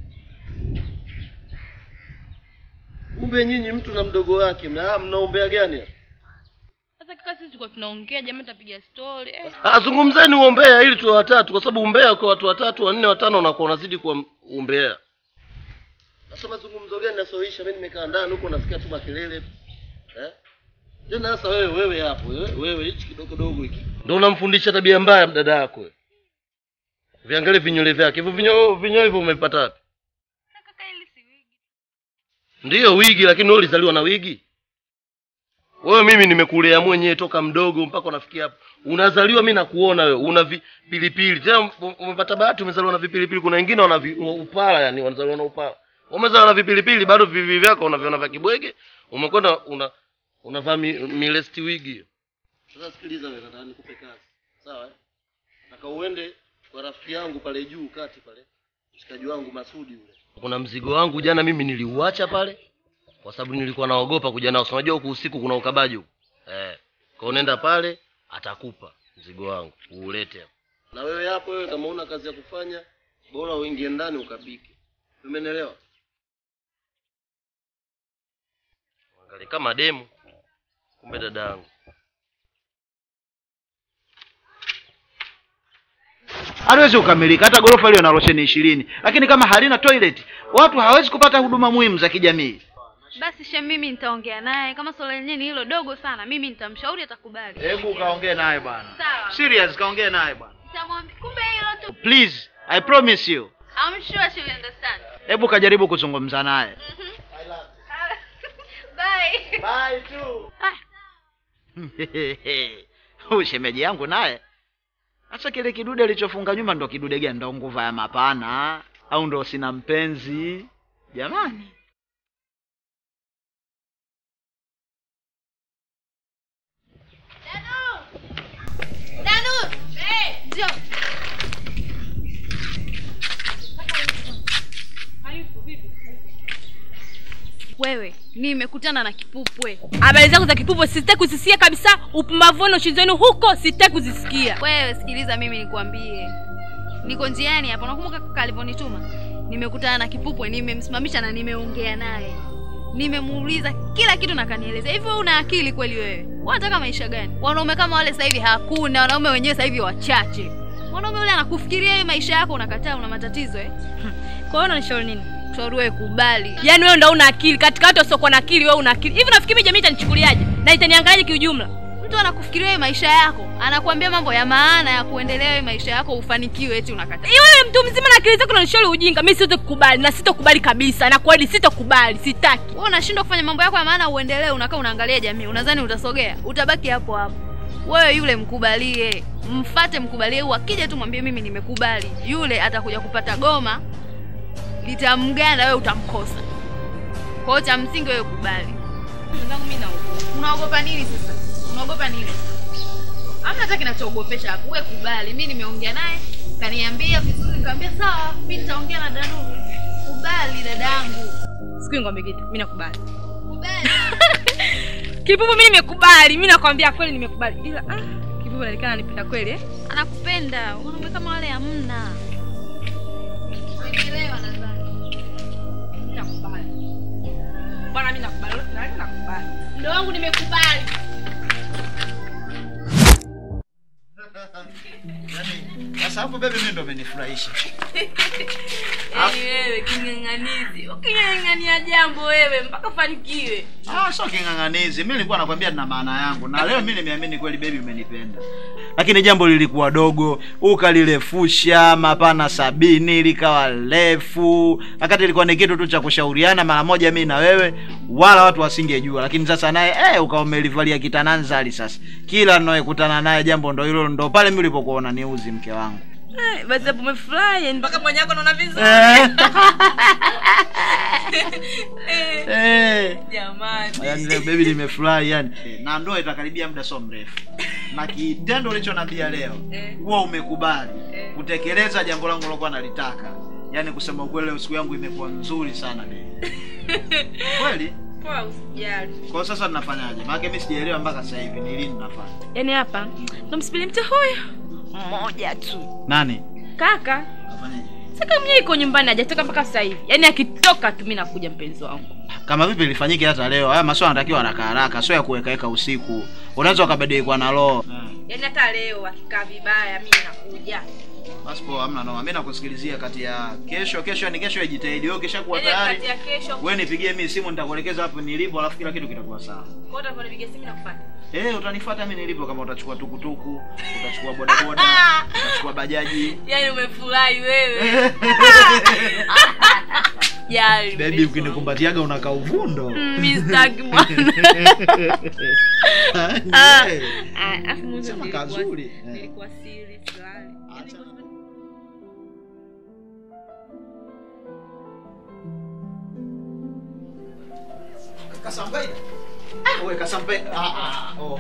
Kumbe nyinyi mtu na mdogo wake, mna mnaombea gani hapa? Sasa kaka sisi tulikuwa tunaongea, jamaa tapiga story. Eh. Ah, zungumzeni uombea ili tuwe watatu, kwa sababu umbea kwa watu watatu, wanne, watano unakuwa unazidi kuwa umbea. Sasa mazungumzo gani nasoisha? Mimi nimekaa ndani huko nasikia tu makelele. Eh? Tena sasa wewe wewe hapo, wewe wewe hichi kidogo dogo hiki. Ndio unamfundisha tabia mbaya dada yako wewe. Viangalie vinyole vyake. Hivyo vinyo vinyo hivyo umepata wapi? Kaka ile si wigi. Ndio wigi, lakini wewe ulizaliwa na wigi. Wewe mimi nimekulea mwenyewe toka mdogo mpaka unafikia hapo. Unazaliwa mimi nakuona wewe una pilipili. Tena umepata bahati umezaliwa na vipilipili. Kuna wengine wana upala, yani wanazaliwa na upala. Umezaliwa na vipilipili bado vivi vyako unaviona vya kibwege. Umekwenda una unavaa milesti wigi. Sasa sikiliza wewe, nataka nikupe kazi. Sawa eh? Nataka uende kwa rafiki yangu pale juu kati pale. Mshikaji wangu Masudi yule. Kuna mzigo wangu jana mimi niliuacha pale kwa sababu nilikuwa naogopa kuja nao. Unajua huko usiku kuna ukabaji huko. Eh. Kwa unaenda pale atakupa mzigo wangu uulete hapo. Na wewe hapo wewe kama una kazi ya kufanya bora uingie ndani ukabike. Umeelewa? Angalia kama demu. Kumbe dadangu. Haliwezi kukamilika hata gorofa leo na rosheni ishirini, lakini kama halina toilet, watu hawezi kupata huduma muhimu za kijamii. Basi shem, mimi nitaongea naye. Kama swala lenyewe ni hilo dogo sana, mimi nitamshauri atakubali. Hebu kaongee naye bwana. Sawa. Serious kaongee naye bwana. Nitamwambia kumbe hilo tu. Please, I promise you. I'm sure she will understand. Hebu kajaribu kuzungumza naye. Mhm. I love you. Bye. Bye too. Huyu shemeji yangu naye. Sasa kile kidude alichofunga nyuma ndo kidude gani? Ndo nguva ya mapana au ndo sina mpenzi? Jamani. Danu! Eh, njoo. Wewe, nimekutana na Kipupwe. Habari zako za Kipupwe sitaki kuzisikia kabisa. Upumbavu shizenu huko sitaki kuzisikia. Wewe sikiliza mimi nikwambie. Niko njiani hapa, unakumbuka kaka alivyonituma? Nimekutana na Kipupwe, nimemsimamisha na nimeongea naye. Nimemuuliza kila kitu na kanieleza. Hivi wewe una akili kweli wewe? Unataka maisha gani? Wanaume kama wale sasa hivi hakuna, wanaume wenyewe sasa hivi wachache. Mwanaume yule anakufikiria wewe maisha yako unakataa, una matatizo eh? Kwa hiyo unanishauri nini? Shauri wewe kubali. Yaani wewe ndio una akili, katika watu wasiokuwa na akili wewe una akili. Hivi nafikiri jamii itanichukuliaje? Na itaniangaliaje kiujumla? Mtu anakufikiria wewe maisha yako, anakuambia mambo ya maana ya kuendelea wewe maisha yako ufanikiwe eti unakataa. Wewe mtu mzima na akili zako unanishauri ujinga. Mimi siwezi kukubali na sitokubali kabisa. Na kweli sitokubali, sitaki. Wewe unashindwa kufanya mambo yako ya maana uendelee, unakaa unaangalia jamii. Unadhani utasogea? Utabaki hapo hapo. Wewe yule mkubalie. Mfate mkubalie, akija tu mwambie mimi nimekubali. Yule atakuja kupata goma litamganda, wewe utamkosa. Kwa hiyo cha msingi wewe kubali. Ndugu mimi naogopa. Unaogopa nini sasa? Unaogopa nini? Hamna hata kinachoogopesha hapo. Wewe kubali. Mimi nimeongea naye, kaniambia vizuri, nikamwambia sawa, mimi nitaongea na Danuru. Kubali dadangu. Siku ngombe kitu, mimi nakubali. Kubali. Kipupwe mimi nimekubali. Mimi nakwambia kweli nimekubali. Ila ah, Kipupwe anaonekana ananipenda kweli eh? Anakupenda. Unaona kama wale hamna. Mume wangu nimekubali. Sasa hapo bebe mimi ndo amenifurahisha. Yaani wewe king'ang'anizi. Uking'ang'ania jambo wewe mpaka fanikiwe. Ah, sio king'ang'anizi. Mimi nilikuwa nakwambia nina maana yangu. Na leo mimi nimeamini kweli baby umenipenda. Lakini jambo lilikuwa dogo, ukalirefusha mapana sabini likawa refu. Wakati ilikuwa ni kitu tu cha kushauriana mara moja mimi na wewe, wala watu wasingejua. Lakini sasa naye eh ukawa umelivalia kitananzali sasa. Kila ninayekutana naye jambo ndo hilo ndo pale mimi nilipokuona niuzi mke wangu. Eh, basi hapo umefurahi mpaka mwenye yako anaona vizuri. Eh. Eh. Jamani. Yaani leo baby nimefurahi yani. Na ndoa itakaribia muda so mrefu. Na kitendo ulichonambia leo, huwa umekubali kutekeleza jambo langu lilokuwa nalitaka. Yaani kusema ukweli siku yangu imekuwa nzuri sana baby. Kweli? Poa usijali. Kwa sasa tunafanyaje? Maana mimi sijaelewa mpaka sasa hivi ni lini nafanya. Yaani hapa tunamsubiri mtu huyo mmoja tu. Nani? Kaka. Afanyaje? Sasa mwenyewe iko nyumbani hajatoka mpaka sasa hivi. Yaani akitoka tu mimi nakuja mpenzi wangu. Kama vipi ilifanyike hata leo? Haya maswala yanatakiwa haraka haraka, sio ya kuweka weka usiku. Unaweza ukabadilika na roho. Yaani hata leo akikaa vibaya mimi nakuja. Basi poa, hamna noma. Mimi nakusikilizia kati ya kesho, kesho ni kesho ijitahidi. Wewe ukishakuwa Yaani tayari. kati ya kesho. Wewe nipigie mimi simu nitakuelekeza hapo nilipo alafu kila kitu kitakuwa sawa. Kwa hiyo utanipigia simu na kufuata. Eh, utanifuata mimi nilipo kama utachukua tukutuku, utachukua bodaboda, utachukua bajaji. Yaani umefurahi wewe. Jali. Baby ukinikumbatiaga unakaa uvundo. Mimi sitaki bwana. Ah, afu mwanzo sema kazuri. Nilikuwa siri fulani. Kasampai. Ah, wewe kasampai. Ah ah. Oh.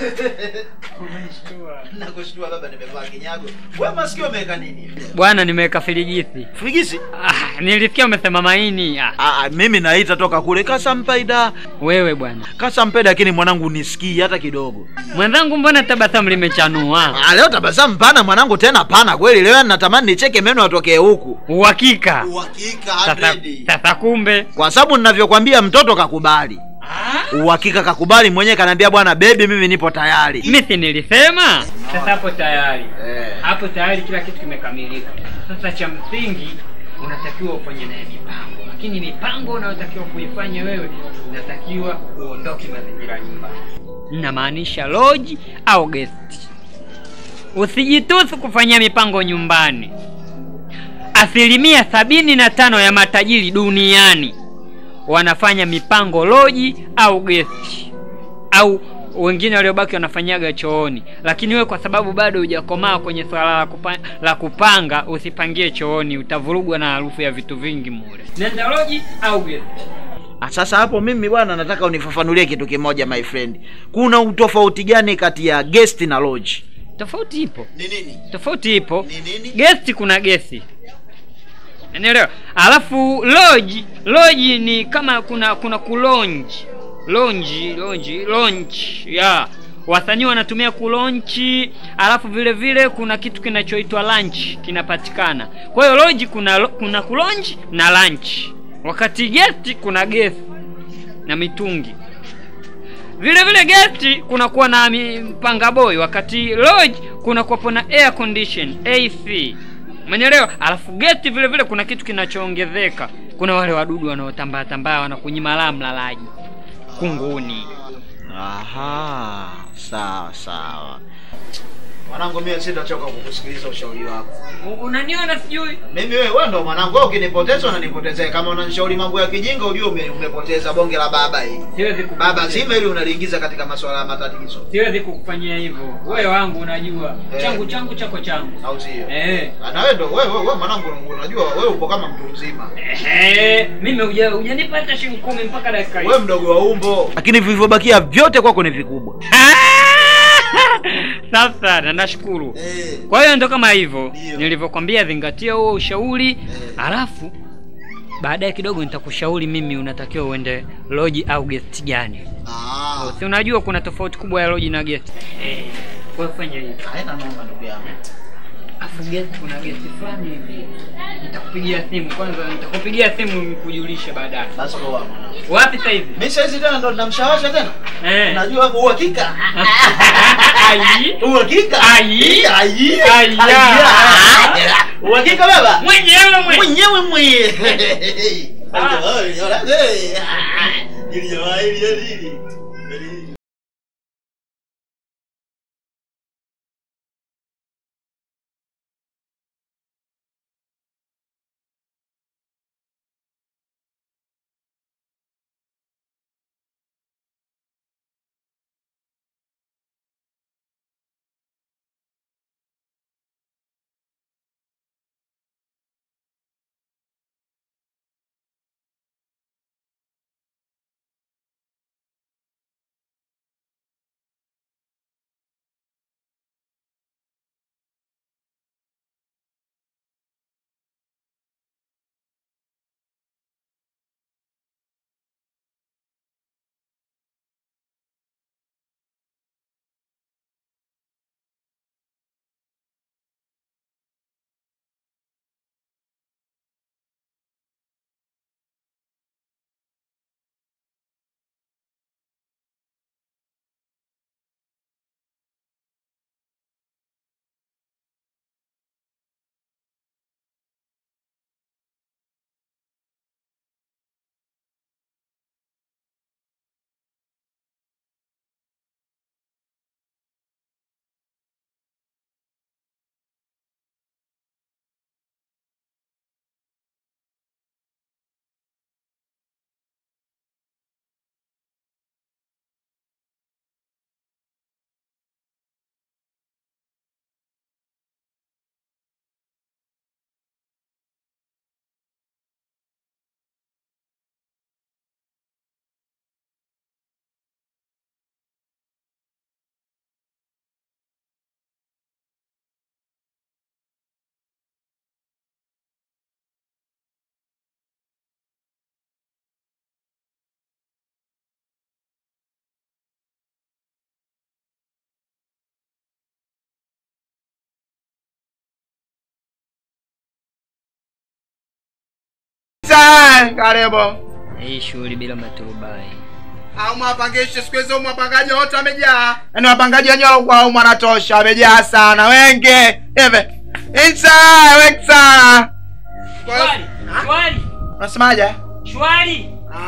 Umeshtua. Nakushtua baba nimevaa kinyago. Wewe masikio umeweka nini? Bwana nimeweka filigisi. Filigisi? Ah, nilisikia umesema maini. Ah, ah mimi naita toka kule Kasampaida. Wewe bwana. Kasampaida lakini mwanangu nisikii hata kidogo. Mwenzangu mbona tabasamu limechanua? Ah, leo tabasamu pana mwanangu tena pana kweli. Leo natamani nicheke meno atokee huku. Uhakika. Uhakika Sasa, sasa kumbe kwa sababu ninavyokuambia mtoto kakubali. Uhakika kakubali mwenyewe kaniambia bwana baby mimi nipo tayari. Mimi si nilisema? Sasa hapo tayari. Eh. Hapo tayari kila kitu kimekamilika. Sasa cha msingi unatakiwa ufanye naye mipango. Lakini mipango unayotakiwa kuifanya wewe unatakiwa uondoke mazingira nyumbani. Ninamaanisha lodge au guest. Usijitusu kufanya mipango nyumbani. Asilimia sabini na tano ya matajiri duniani wanafanya mipango loji au guest, au wengine waliobaki wanafanyaga chooni. Lakini wewe kwa sababu bado hujakomaa kwenye swala la, kupa, la kupanga, usipangie chooni, utavurugwa na harufu ya vitu vingi mure. Nenda loji au guest. Sasa hapo mimi bwana nataka unifafanulie kitu kimoja my friend. Kuna utofauti gani kati ya guest na lodge? Tofauti ipo. Ni nini? Tofauti ipo. Ni nini? Guest kuna gesi. Unaelewa? Alafu lodge, lodge ni kama kuna kuna kulonji. Lonji, lonji, lonji. Yeah. Wasanii wanatumia kulonchi, alafu vile vile kuna kitu kinachoitwa lunch kinapatikana. Kwa hiyo lodge kuna kuna kulonji na lunch. Wakati guest kuna guest na mitungi. Vile vile guest kuna kuwa na mpanga boy, wakati lodge kuna kuwa na air condition, A C. Umeelewa? Alafu guest vile vile kuna kitu kinachoongezeka. Kuna wale wadudu wanaotambaa tambaa wanakunyima la mlalaji. Kunguni. Aha, sawa sawa. Mwanangu mimi sitachoka kukusikiliza ushauri wako. Unaniona sijui? Mimi wewe wewe ndo mwanangu, wewe ukinipoteza unanipotezea. Kama unanishauri mambo ya kijinga ujue ume, umepoteza bonge la baba hii. Siwezi kukufanyia. Baba zima ili unaliingiza katika masuala ya matatizo. Siwezi kukufanyia hivyo. Wewe wangu unajua. Eh. Changu changu chako changu. Au sio? Eh. Na wewe ndo wewe wewe mwanangu unajua wewe upo kama mtu mzima. Eh. Mimi huja hujanipa hata shilingi kumi mpaka dakika hii. Wewe mdogo wa umbo. Lakini vilivyobakia vyote kwako ni vikubwa. Sasa na nashukuru. Eh. Kwa hiyo ndo kama hivyo nilivyokuambia, zingatia huo ushauri. Eh. Alafu baadaye kidogo nitakushauri mimi unatakiwa uende lodge au guest gani. Ah. Si unajua kuna tofauti kubwa ya lodge na guest. Eh. Kwa fanya hivyo. Haina noma ndugu yangu. Afu gesti kuna gesti fulani hivi. Nitakupigia simu kwanza, nitakupigia simu kujulisha baadaye. Basi poa. Wapi sasa hivi? Mimi sasa hizi tena ndo namshawasha tena. Eh. Unajua kwa uhakika. Ai. Uhakika. Ai. Ai. Ai. Uhakika baba? Mwenyewe mwenyewe. Mwenyewe mwenyewe. Ah, yora. Eh. Ili jamaa ili ili. Karibu. Hii shughuli bila maturubai. Au mwapangishe siku hizo mwapangaji wote wamejaa. Yaani wapangaji wenyewe kwa au wanatosha, wamejaa sana wengi. Hivi. Insa, weksa. Shwari. Shwari. Unasemaje? Shwari.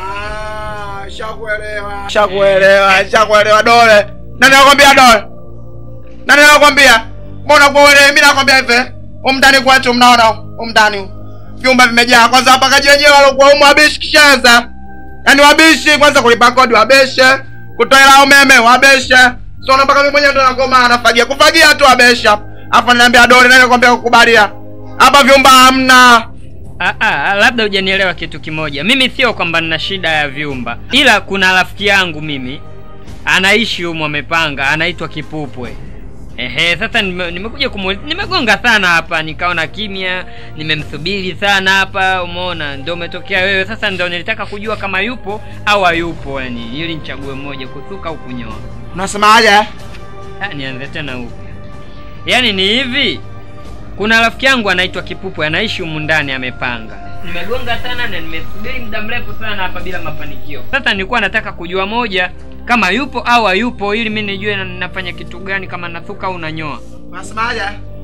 Ah, shakuelewa. Shakuelewa, shakuelewa dole. Nani anakuambia dole? Nani anakuambia? Mbona kwa wewe mimi nakwambia hivi? Umndani kwetu mnaona umndani. Vyumba vimejaa. Kwanza wapangaji wenyewe walikuwa huko wabishi kishaanza. Yaani wabishi kwanza kulipa kodi wabeshe, kutoa umeme wabeshe. Sio mpaka mimi mwenyewe ndo nakoma anafagia. Kufagia tu wabeshe. Hapo ananiambia dole nani anakuambia kukubalia. Hapa vyumba hamna. Ah ah, labda hujanielewa kitu kimoja. Mimi sio kwamba nina shida ya vyumba. Ila kuna rafiki yangu mimi anaishi humo amepanga, anaitwa Kipupwe. Ehe, sasa nimekuja kumu nimegonga sana hapa, nikaona kimya, nimemsubiri sana hapa, umeona ndio umetokea wewe. Sasa ndio nilitaka kujua kama yupo au hayupo, yani ili nichague mmoja, kusuka au kunyoa. Unasemaje? Ah, nianze tena upya. Yaani ni hivi, kuna rafiki yangu anaitwa Kipupwe, anaishi humu ndani amepanga. Nimegonga sana na nimesubiri muda mrefu sana hapa bila mafanikio. Sasa nilikuwa nataka kujua moja, kama yupo au hayupo, ili mimi nijue nafanya kitu gani, kama nasuka au nanyoa. Unasemaje?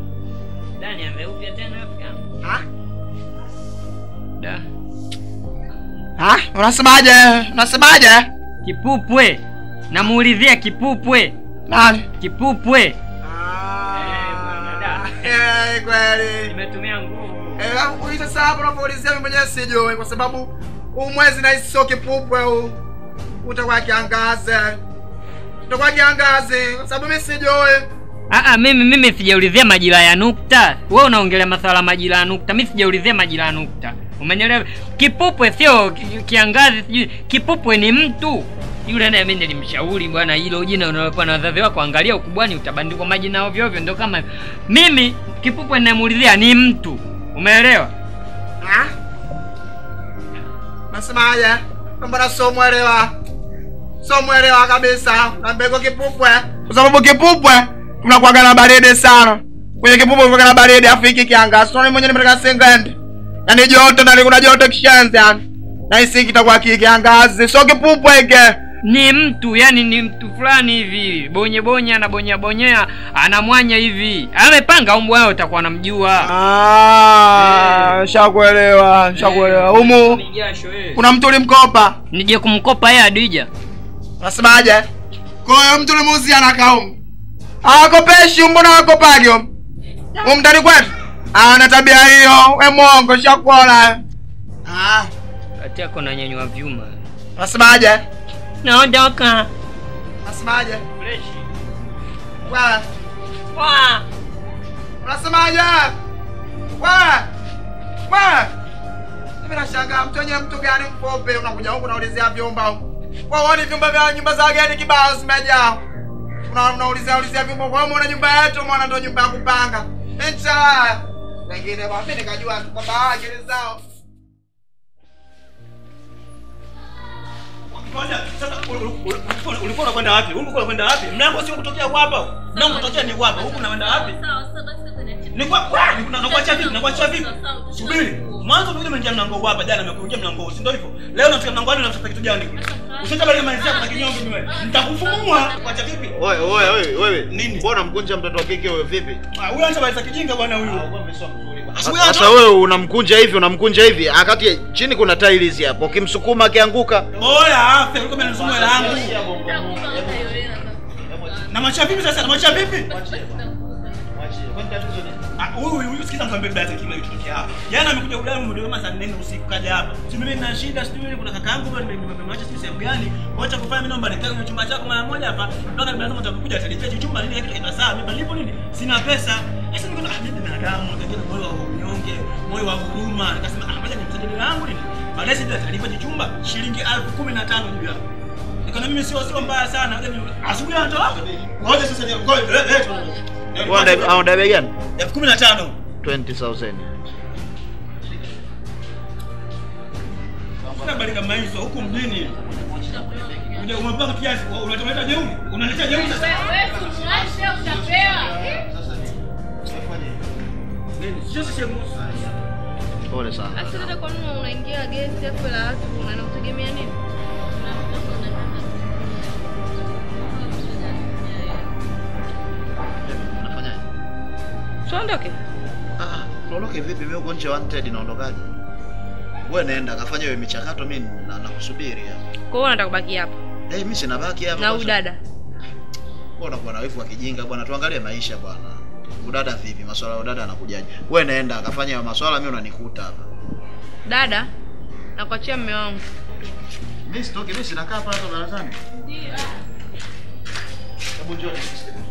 Dani ameupia tena rafiki yangu. Ha? Da. Ha? Unasemaje? Unasemaje? Kipupwe. Namuulizia Kipupwe. Nani? Kipupwe. Ah. Eh, bwana da. Eh, kweli. Nimetumia nguvu. Eh, uita sababu unapoulizia mimi mwenyewe sijui kwa sababu huu mwezi na sio Kipupwe huu. Utakuwa kiangaze. Utakuwa kiangaze kwa sababu mimi sijui. Ah ah, mimi mimi sijaulizia majira ya nukta. Wewe unaongelea masuala majira ya nukta. Mimi sijaulizia majira ya nukta. Umenielewa? Kipupwe sio kiangazi sijui. Kipupwe ni mtu. Yule naye mimi nilimshauri bwana, hilo jina unalopewa na wazazi wako, angalia ukubwani utabandikwa majina ovyo ovyo, ndio kama mimi Kipupwe ninamuulizia ni mtu. Umeelewa? Ah? Nasemaje? Mbona sio muelewa? Sio muelewa kabisa. Na mbego Kipupwe. Kwa sababu Kipupwe tunakuaga na baridi sana. Kwenye kipupu kuna baridi afu hiki kiangazi. Sio mwenyewe nimetaka sengende. Yaani joto na kuna joto kishanzi yani. Na hisi kitakuwa kiangazi. Sio kipupu hiki. Ni mtu, yani ni mtu fulani hivi. Bonye bonye anabonya bonyea, anamwanya hivi. Amepanga umbo wao utakuwa unamjua. Ah, shakuelewa, shakuelewa. Humu kuna mtu ulimkopa? Nije kumkopa yeye Adija. Unasemaje? Kwa hiyo mtu ulimuuzia anakaa humu. Hawakopeshi, mbona wakopage humu? Umtani kwetu? Ah, na tabia hiyo, we mwongo shakuona. Ah, kati yako na nyanyua vyuma. Unasemaje? Naondoka. Unasemaje? Fresh. Wa. Wa. Unasemaje? Wa. Wa. Mimi nashangaa mtu wenye mtu gani mpope unakuja huku unaulizia vyumba huku. Waone vyumba vya nyumba za wageni kibao zimejaa. Una unaulizia ulizia vyumba kwa mwana nyumba yetu mwana ndo nyumba ya kupanga. Encha. Wengine bwana mimi nikajua kwamba akili zao. Ngoja, sasa ulikuwa unakwenda wapi? Ulikuwa unakwenda wapi? Mlango sio kutokea hapa. Mlango kutokea ni hapa. Huko unakwenda wapi? Sawa, sawa basi. Ni kwa nakuacha vipi? Nakuacha vipi? Subiri. Mwanzo mimi nimeingia mlango hapa jana nimekuingia mlango huu, si ndio hivyo? Leo nataka mlango wangu unatafuta kitu gani? Usitaka bali malizia kuna kinyonge ni wewe. Nitakufumua. Nakuacha vipi? Wewe wewe wewe wewe. Nini? Mbona mkunja mtoto wa kike wewe vipi? Ah, huyu anza bali kijinga bwana huyu. Sasa wewe unamkunja hivi, unamkunja hivi, akati chini kuna tiles hapo. Ukimsukuma akianguka. Oya, afa, ulikuwa umenisumbua hela yangu. Na macha vipi sasa? Na macha vipi? Ah, huyu huyu sikiza mkwambie dada kima yutokea hapa. Jana amekuja udani mdogo kama saa nne usiku kaja hapa. Si mimi nina shida, si mimi kuna kaka yangu bado nimemwacha sisi sehemu gani? Wacha kufanya mimi naomba nikae kwenye chumba chako mara moja hapa. Mpaka lazima utakuja atalipia chumba nini kitu kina saa. Mimi nilipo nini? Sina pesa. Sasa niko na mimi binadamu, nikaja moyo wa unyonge, moyo wa huruma. Nikasema ah, ngoja nimsaidie yangu nini? Baadaye sisi atalipa chumba shilingi elfu kumi na tano juu yako. Niko na mimi sio sio mbaya sana. Ngoja asubuhi anatoka. Ngoja sasa ni ngoja eh eh. Wanda au dai gani? elfu kumi na tano. twenty thousand. Kuna bali kama hizo huku mjini. Unaja umepanga kiasi, unaleta jeuri. Unaleta jeuri sasa. Wewe unaisha utapewa. Nini? Sio sehemu. Pole sana. Asante kwa nini unaingia gesti hapo la watu unanategemea nini? Tuondoke. Ah, tuondoke vipi? Mimi uko nje wanted naondokaje? Wewe nenda kafanya hiyo michakato, mimi nakusubiri hapa. Kwa hiyo unataka kubaki hapa? Eh, mimi sina baki hapa. Na udada. Bwana bwana wifu wa kijinga bwana, tuangalie maisha bwana. Udada vipi? Masuala ya udada anakujaje? Wewe nenda akafanya hayo masuala, mimi unanikuta hapa. Dada, nakuachia mume wangu. Mimi sitoki, mimi sinakaa hapa hapa barazani. Ndio. Hebu njoo.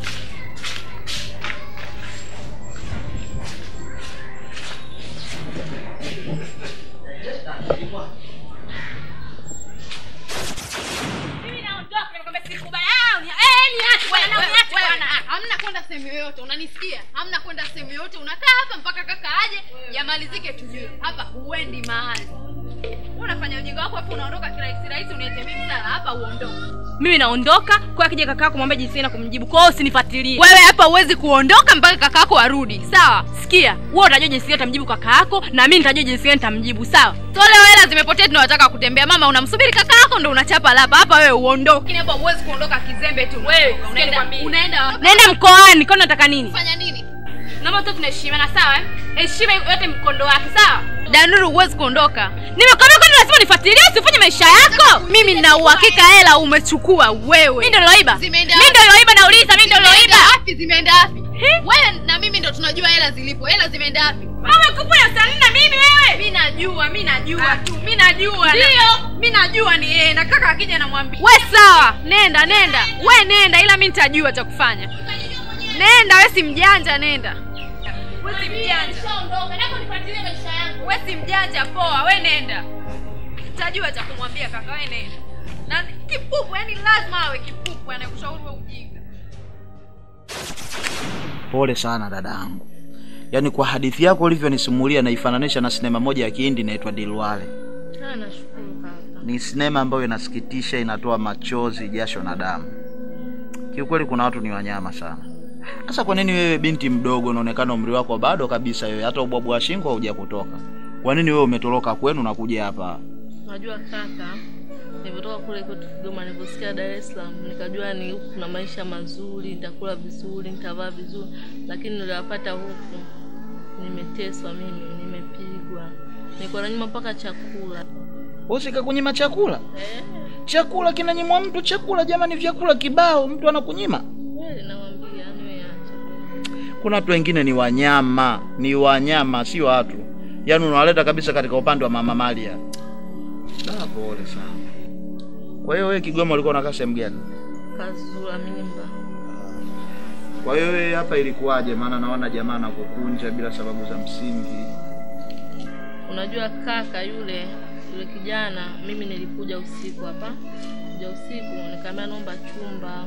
Mimi naondoka nakwambia sikubali. Ah, ni eh ni acha bwana, na uniache bwana. Hamna kwenda sehemu yoyote, unanisikia? Hamna kwenda sehemu yoyote, unakaa hapa mpaka kaka aje yamalizike tujue. Hapa huendi mahali. Unafanya ujinga wako hapo unaondoka kirahisi rahisi uniache mimi sana hapa uondoke. Mimi naondoka, kwa akija kaka yako mwambie jinsi na kumjibu. Kwa hiyo usinifuatilie. Wewe hapa huwezi kuondoka mpaka kaka yako arudi. Sawa? Sikia, wewe utajua jinsi gani utamjibu kaka yako na mimi nitajua jinsi gani nitamjibu. Sawa? So leo hela zimepotea tunataka kutembea. Mama unamsubiri kaka yako ndo unachapa lapa. Hapa wewe uondoke. Lakini hapa huwezi kuondoka kizembe tu. Wewe unaenda unaenda wapi? Naenda mkoani, kwa nataka nini? Fanya nini? Naomba tu tunaheshimiana, sawa eh? Heshima yote mkondo wake, sawa? Danuru huwezi kuondoka. Nimekwambia kwani lazima nifuatilie usifanye maisha yako. Mimi nina uhakika hela umechukua wewe. Mimi ndio niloiba. Mimi ndio niloiba nauliza, mimi ndio niloiba. Wapi zimeenda wapi? Wewe na mimi ndio tunajua hela zilipo. Hela zimeenda wapi? Mama kupuya sana na mimi wewe. Mimi najua, mimi najua tu. Mimi najua. Ndio. Mimi najua ni yeye na kaka akija anamwambia. Wewe sawa, nenda nenda. Wewe nenda ila mimi nitajua cha kufanya. Nenda wewe si mjanja nenda. Wewe si mjanja. Ondoka, napo nifuatilie maisha yangu. Wewe si mjanja poa, wewe nenda. Nitajua cha kumwambia kaka, wewe nenda. Na kipupu, yani lazima awe kipupu anayekushauri wewe ujinga. Pole sana dadangu. Yaani kwa hadithi yako ulivyonisimulia naifananisha na sinema moja ya Kihindi inaitwa Dilwale. Ah, nashukuru kaka. Ni sinema ambayo inasikitisha, inatoa machozi, jasho na damu. Kiukweli kuna watu ni wanyama sana. Sasa kwa nini wewe binti mdogo unaonekana umri wako bado kabisa wewe, hata ubwabu wa shingo hauja kutoka? Kwa nini wewe umetoroka kwenu na kuja hapa? Unajua kaka, nilipotoka kule kwetu Kigoma niliposikia Dar es Salaam nikajua ni huku kuna maisha mazuri, nitakula vizuri, nitavaa vizuri, lakini nilipata huku nimeteswa mimi, nimepigwa. Niko na nyuma mpaka chakula. Usika kunyima chakula? Eh. Chakula kinanyimwa mtu chakula jamani, vyakula kibao mtu anakunyima. Wewe nawaambia niwe acha. Kuna watu wengine ni wanyama, ni wanyama si watu. Yaani unawaleta kabisa katika upande wa Mama Malia. Ah, pole sana. Kwa hiyo wewe Kigoma ulikuwa unakaa sehemu gani? Kazura mimba. Kwa hiyo wewe hapa ilikuwaje? Maana naona jamaa na kukunja bila sababu za msingi. Unajua kaka, yule yule kijana mimi nilikuja usiku hapa. Kuja usiku nikamwambia naomba chumba.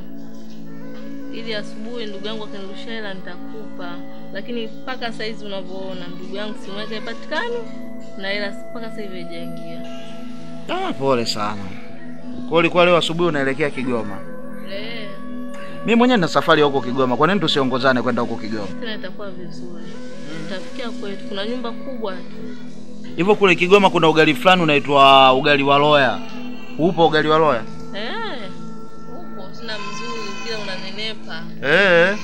Ili asubuhi ndugu yangu akanirushia hela nitakupa. Lakini mpaka saa hizi unavyoona ndugu yangu simu yake haipatikani na hela mpaka sasa hivi haijaingia. Ah, pole sana. Kwa ulikuwa leo asubuhi unaelekea Kigoma? Eh. Mimi mwenyewe nina safari huko Kigoma. Kwa nini tusiongozane kwenda huko Kigoma? Tena itakuwa vizuri. Tutafikia kwetu. Kuna nyumba kubwa. Hivyo kule Kigoma kuna ugali fulani unaitwa ugali wa loya. Upo ugali wa loya? Eh. Upo tena mzuri kila unanenepa. Eh.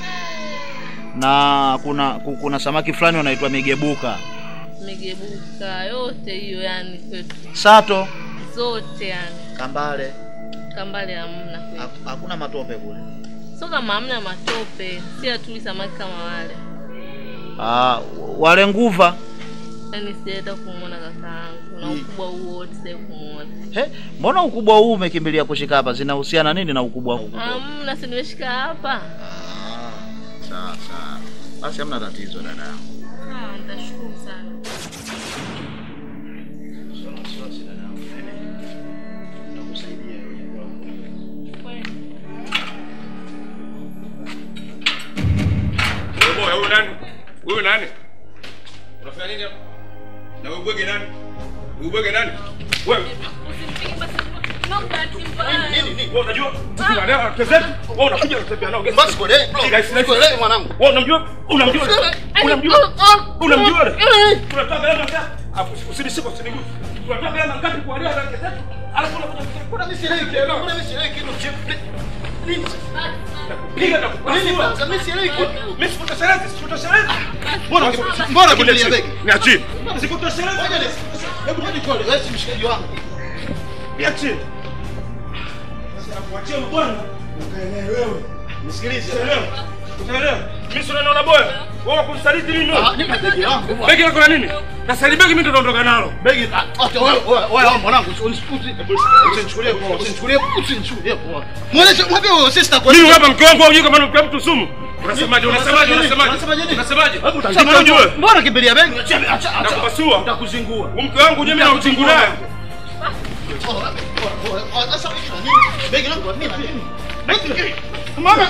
Na kuna kuna samaki fulani unaitwa migebuka. Migebuka yote hiyo yani kwetu. Sato zote yani. Kambale. Kambale hamna kwetu. Hakuna matope kule. Sio kama hamna matope, si atuli samaki kama wale. Ah, wale nguva. Yaani sijaenda kumuona kakaangu. Na ukubwa huo wote sasa kumuona. He, mbona ukubwa huu umekimbilia kushika hapa? Zinahusiana nini na ukubwa huu? Hamna, si nimeshika hapa. Ah, sawa sawa. Basi hamna tatizo dada. Ah, nitashukuru sana. Wewe huyu nani? Huyu nani? Unafanya nini hapa? Na wewe bwege nani? Wewe bwege nani? Wewe. Usimpige basi. Naomba timba. Nini nini? Wewe unajua? Tukuna leo kezetu. Wewe unakuja unatembea nao. Basi kwa leo. Kwa mwanangu. Wewe unamjua? Unamjua? Unamjua? Unamjua? Unataka leo ngapi? Afu usinishike usiniguze. Unataka leo ngapi kwa leo kezetu? Alafu unakuja kuna misirai kidogo. Kuna misirai kidogo. Nini? Piga na kupasua. Mimi sielewi kitu. Mimi sikutoshelezi, sikutoshelezi. Mbona mbona kunilia begi? Niachie. Sikutoshelezi. Hebu hadi kule, wewe si mshikaji wangu. Niachie. Sasa kuachia bwana, ukaelewe wewe. Nisikilize. Unaelewa? Unaelewa? Mimi sio naona boya. Wewe kumsaliti nini wewe? Ah, nipe begi langu. Begi lako la nini? Na sasa begi mimi ndo naondoka nalo. Begi acha wewe wewe mwanangu usinichukulie. Usinichukulie poa. Usinichukulie usinichukulie poa. Mweleze mwambie wewe sister kwa nini? Mimi hapa mke wangu au kama mke mtu sumu. Unasemaje? Unasemaje? Unasemaje? Unasemaje? Unasemaje? Hebu utaandika. Mbona kimbilia begi? Acha acha. Nakupasua. Nitakuzingua. Mke wangu mimi na uchungu naye. Sasa nini? Begi langu nini? Begi. Mama.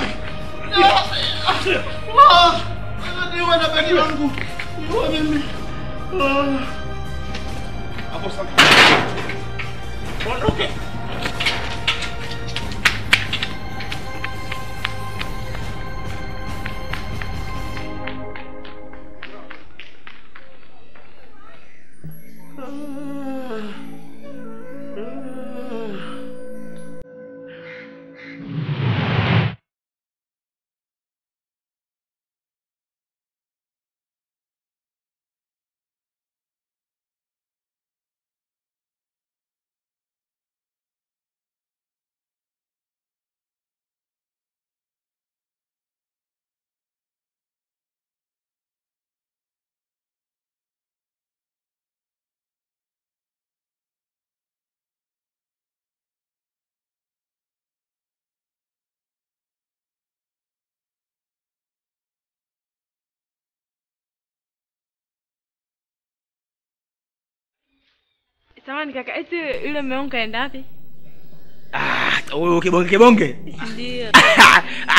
Ah! Niwe na begi langu. Niwe mimi. Ah. Hapo sasa. Ondoke. Samahani kaka, eti yule mume wangu kaenda wapi? Ah, wewe kibonge kibonge. Ndio.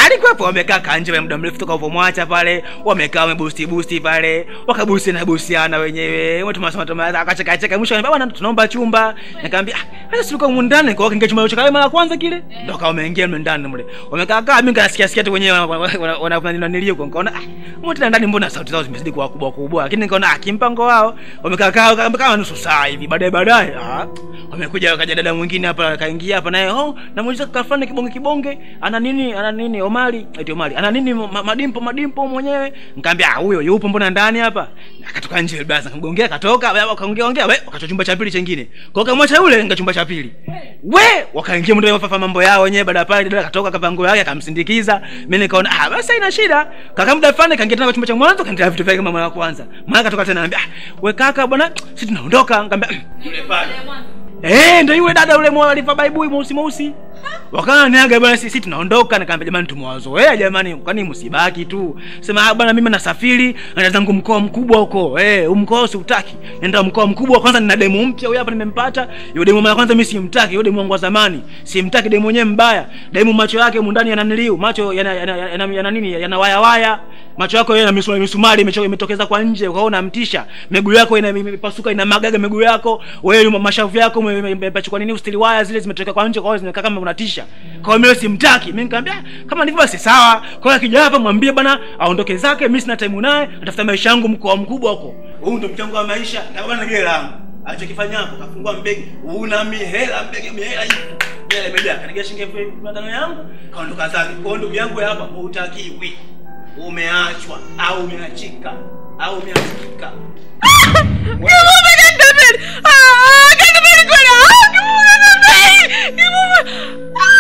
alikuwepo, wamekaa kanje kwa muda mrefu toka upomwacha pale, wamekaa wamebusti busti pale, wakabusti na busiana wenyewe. Watu masoma tomaza akacheka cheka, mwisho anambia bwana tunaomba chumba. Nikamwambia ah, sasa tulikuwa huko ndani kwa kinge chumba cha mara kwanza kile. Ndio kama wameingia ndani mle. Wamekaa kaa mimi nikasikia sikia tu wenyewe wananilio kwa nikaona ah, mbona ndani mbona sauti zao zimezidi kuwa kubwa kubwa. Lakini nikaona ah, kimpango wao wamekaa kaa kama nusu saa hivi. Baadaye baadaye ah, wamekuja wakaja dada mwingine hapa kaingia hapa naye oh, namuuliza kafanya kibonge kibonge, ana nini ana nini Omari, eti Omari ana nini ma, madimpo madimpo mwenyewe. Nikamwambia ah, huyo yupo mbona ndani hapa. Akatoka nje basi akamgongea katoka, wakaongea ongea we wakacho chumba cha pili chingine. Kwa kamwacha yule nga chumba cha pili. We wakaingia mndo wafafa mambo yao wenyewe. Baada pale dada katoka kapango yake akamsindikiza. Mimi nikaona ah, basi ina shida. Kaka muda fulani kaingia tena chumba cha mwanzo kaendelea vitu vyake kama mara ya kwanza. Mara katoka tena anambia ah, we kaka bwana sisi tunaondoka. Nikamwambia yule pale eh, ndio yule dada yule mwa alifa baibui mweusi mweusi. Wakana niaga bwana sisi tunaondoka. Nikamwambia jamani tumewazoea jamani, kwani msibaki tu. Sema bwana mimi nasafiri naenda zangu mkoa mkubwa huko. Eh, mkoa siutaki. Nenda mkoa mkubwa kwanza, nina demo mpya huyu hapa nimempata. Yule demo mara kwanza mimi simtaki, yule demo wangu wa zamani. Simtaki demo mwenyewe mbaya. Demo macho yake mundani yananiliu, macho yana yana, yana, yana nini? Yana waya waya. Macho yako yana misumari misumari imetokeza kwa nje, ukaona mtisha. Miguu yako ina imepasuka ina magaga miguu yako. Wewe mashavu yako umepachukua nini ustili waya zile zimetokea kwa nje, kwa hiyo zinakaa kama unatisha. Kwa mimi simtaki. Mimi nikamwambia kama ndivyo basi sawa. Kwa hiyo akija hapa mwambie bana aondoke zake, mimi sina time naye, natafuta maisha yangu mkoa mkubwa huko. Huu ndio mchango wa maisha. Na bwana gele langu. Alichokifanya hapo kafungua mbegi. Una mihela mbegi mihela hivi. Yale imejaa. Kanigia shilingi elfu tano yangu, kaondoka zake. Kwa ndugu yangu hapa hutakiwi. Umeachwa au umeachika au umeachika. Kimume kandabeli. Ah, kandabeli kwa na. Ah, kimume kandabeli.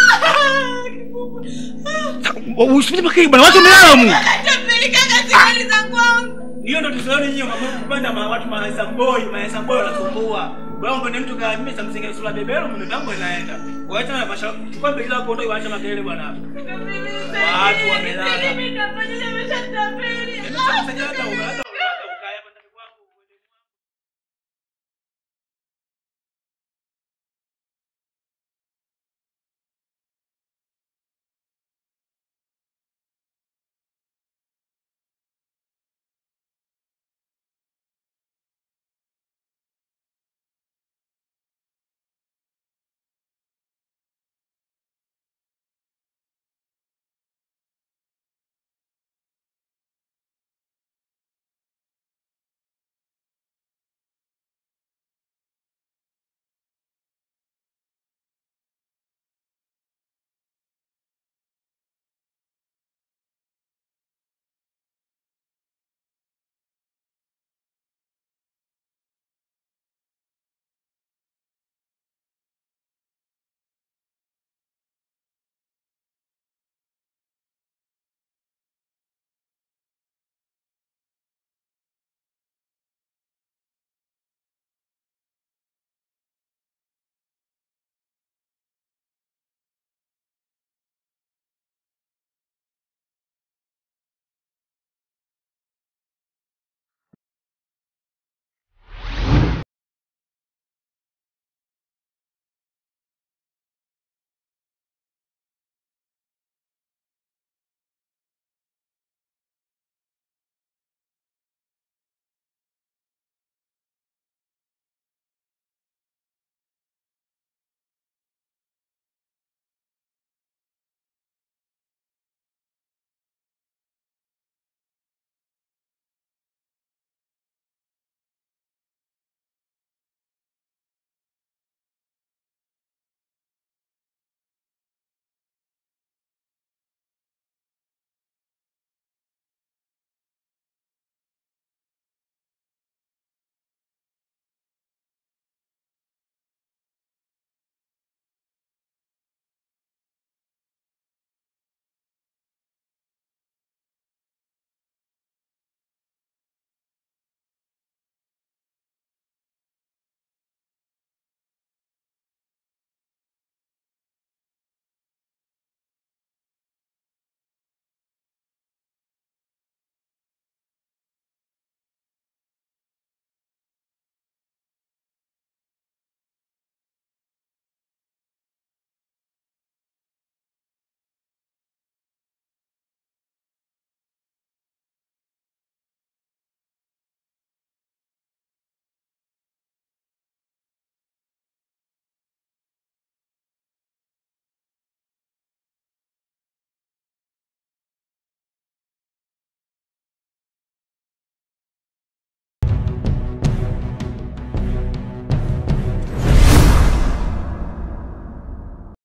Kimume. Usipite makini bwana, watu mlamu. Kandabeli kaka sikali zangu wangu. Hiyo ndo tusione nyinyi kupanda ma watu maesa boy, maesa boy wanasumbua. Bongo ni mtu kama mimi samsinga sura bebelo mmebango inaenda. Waacha na masha kwa mbele lako ndio waacha makelele bwana hapo. Watu wamelala. Mimi nitafanya nimeshatapeli. Mimi sasa hata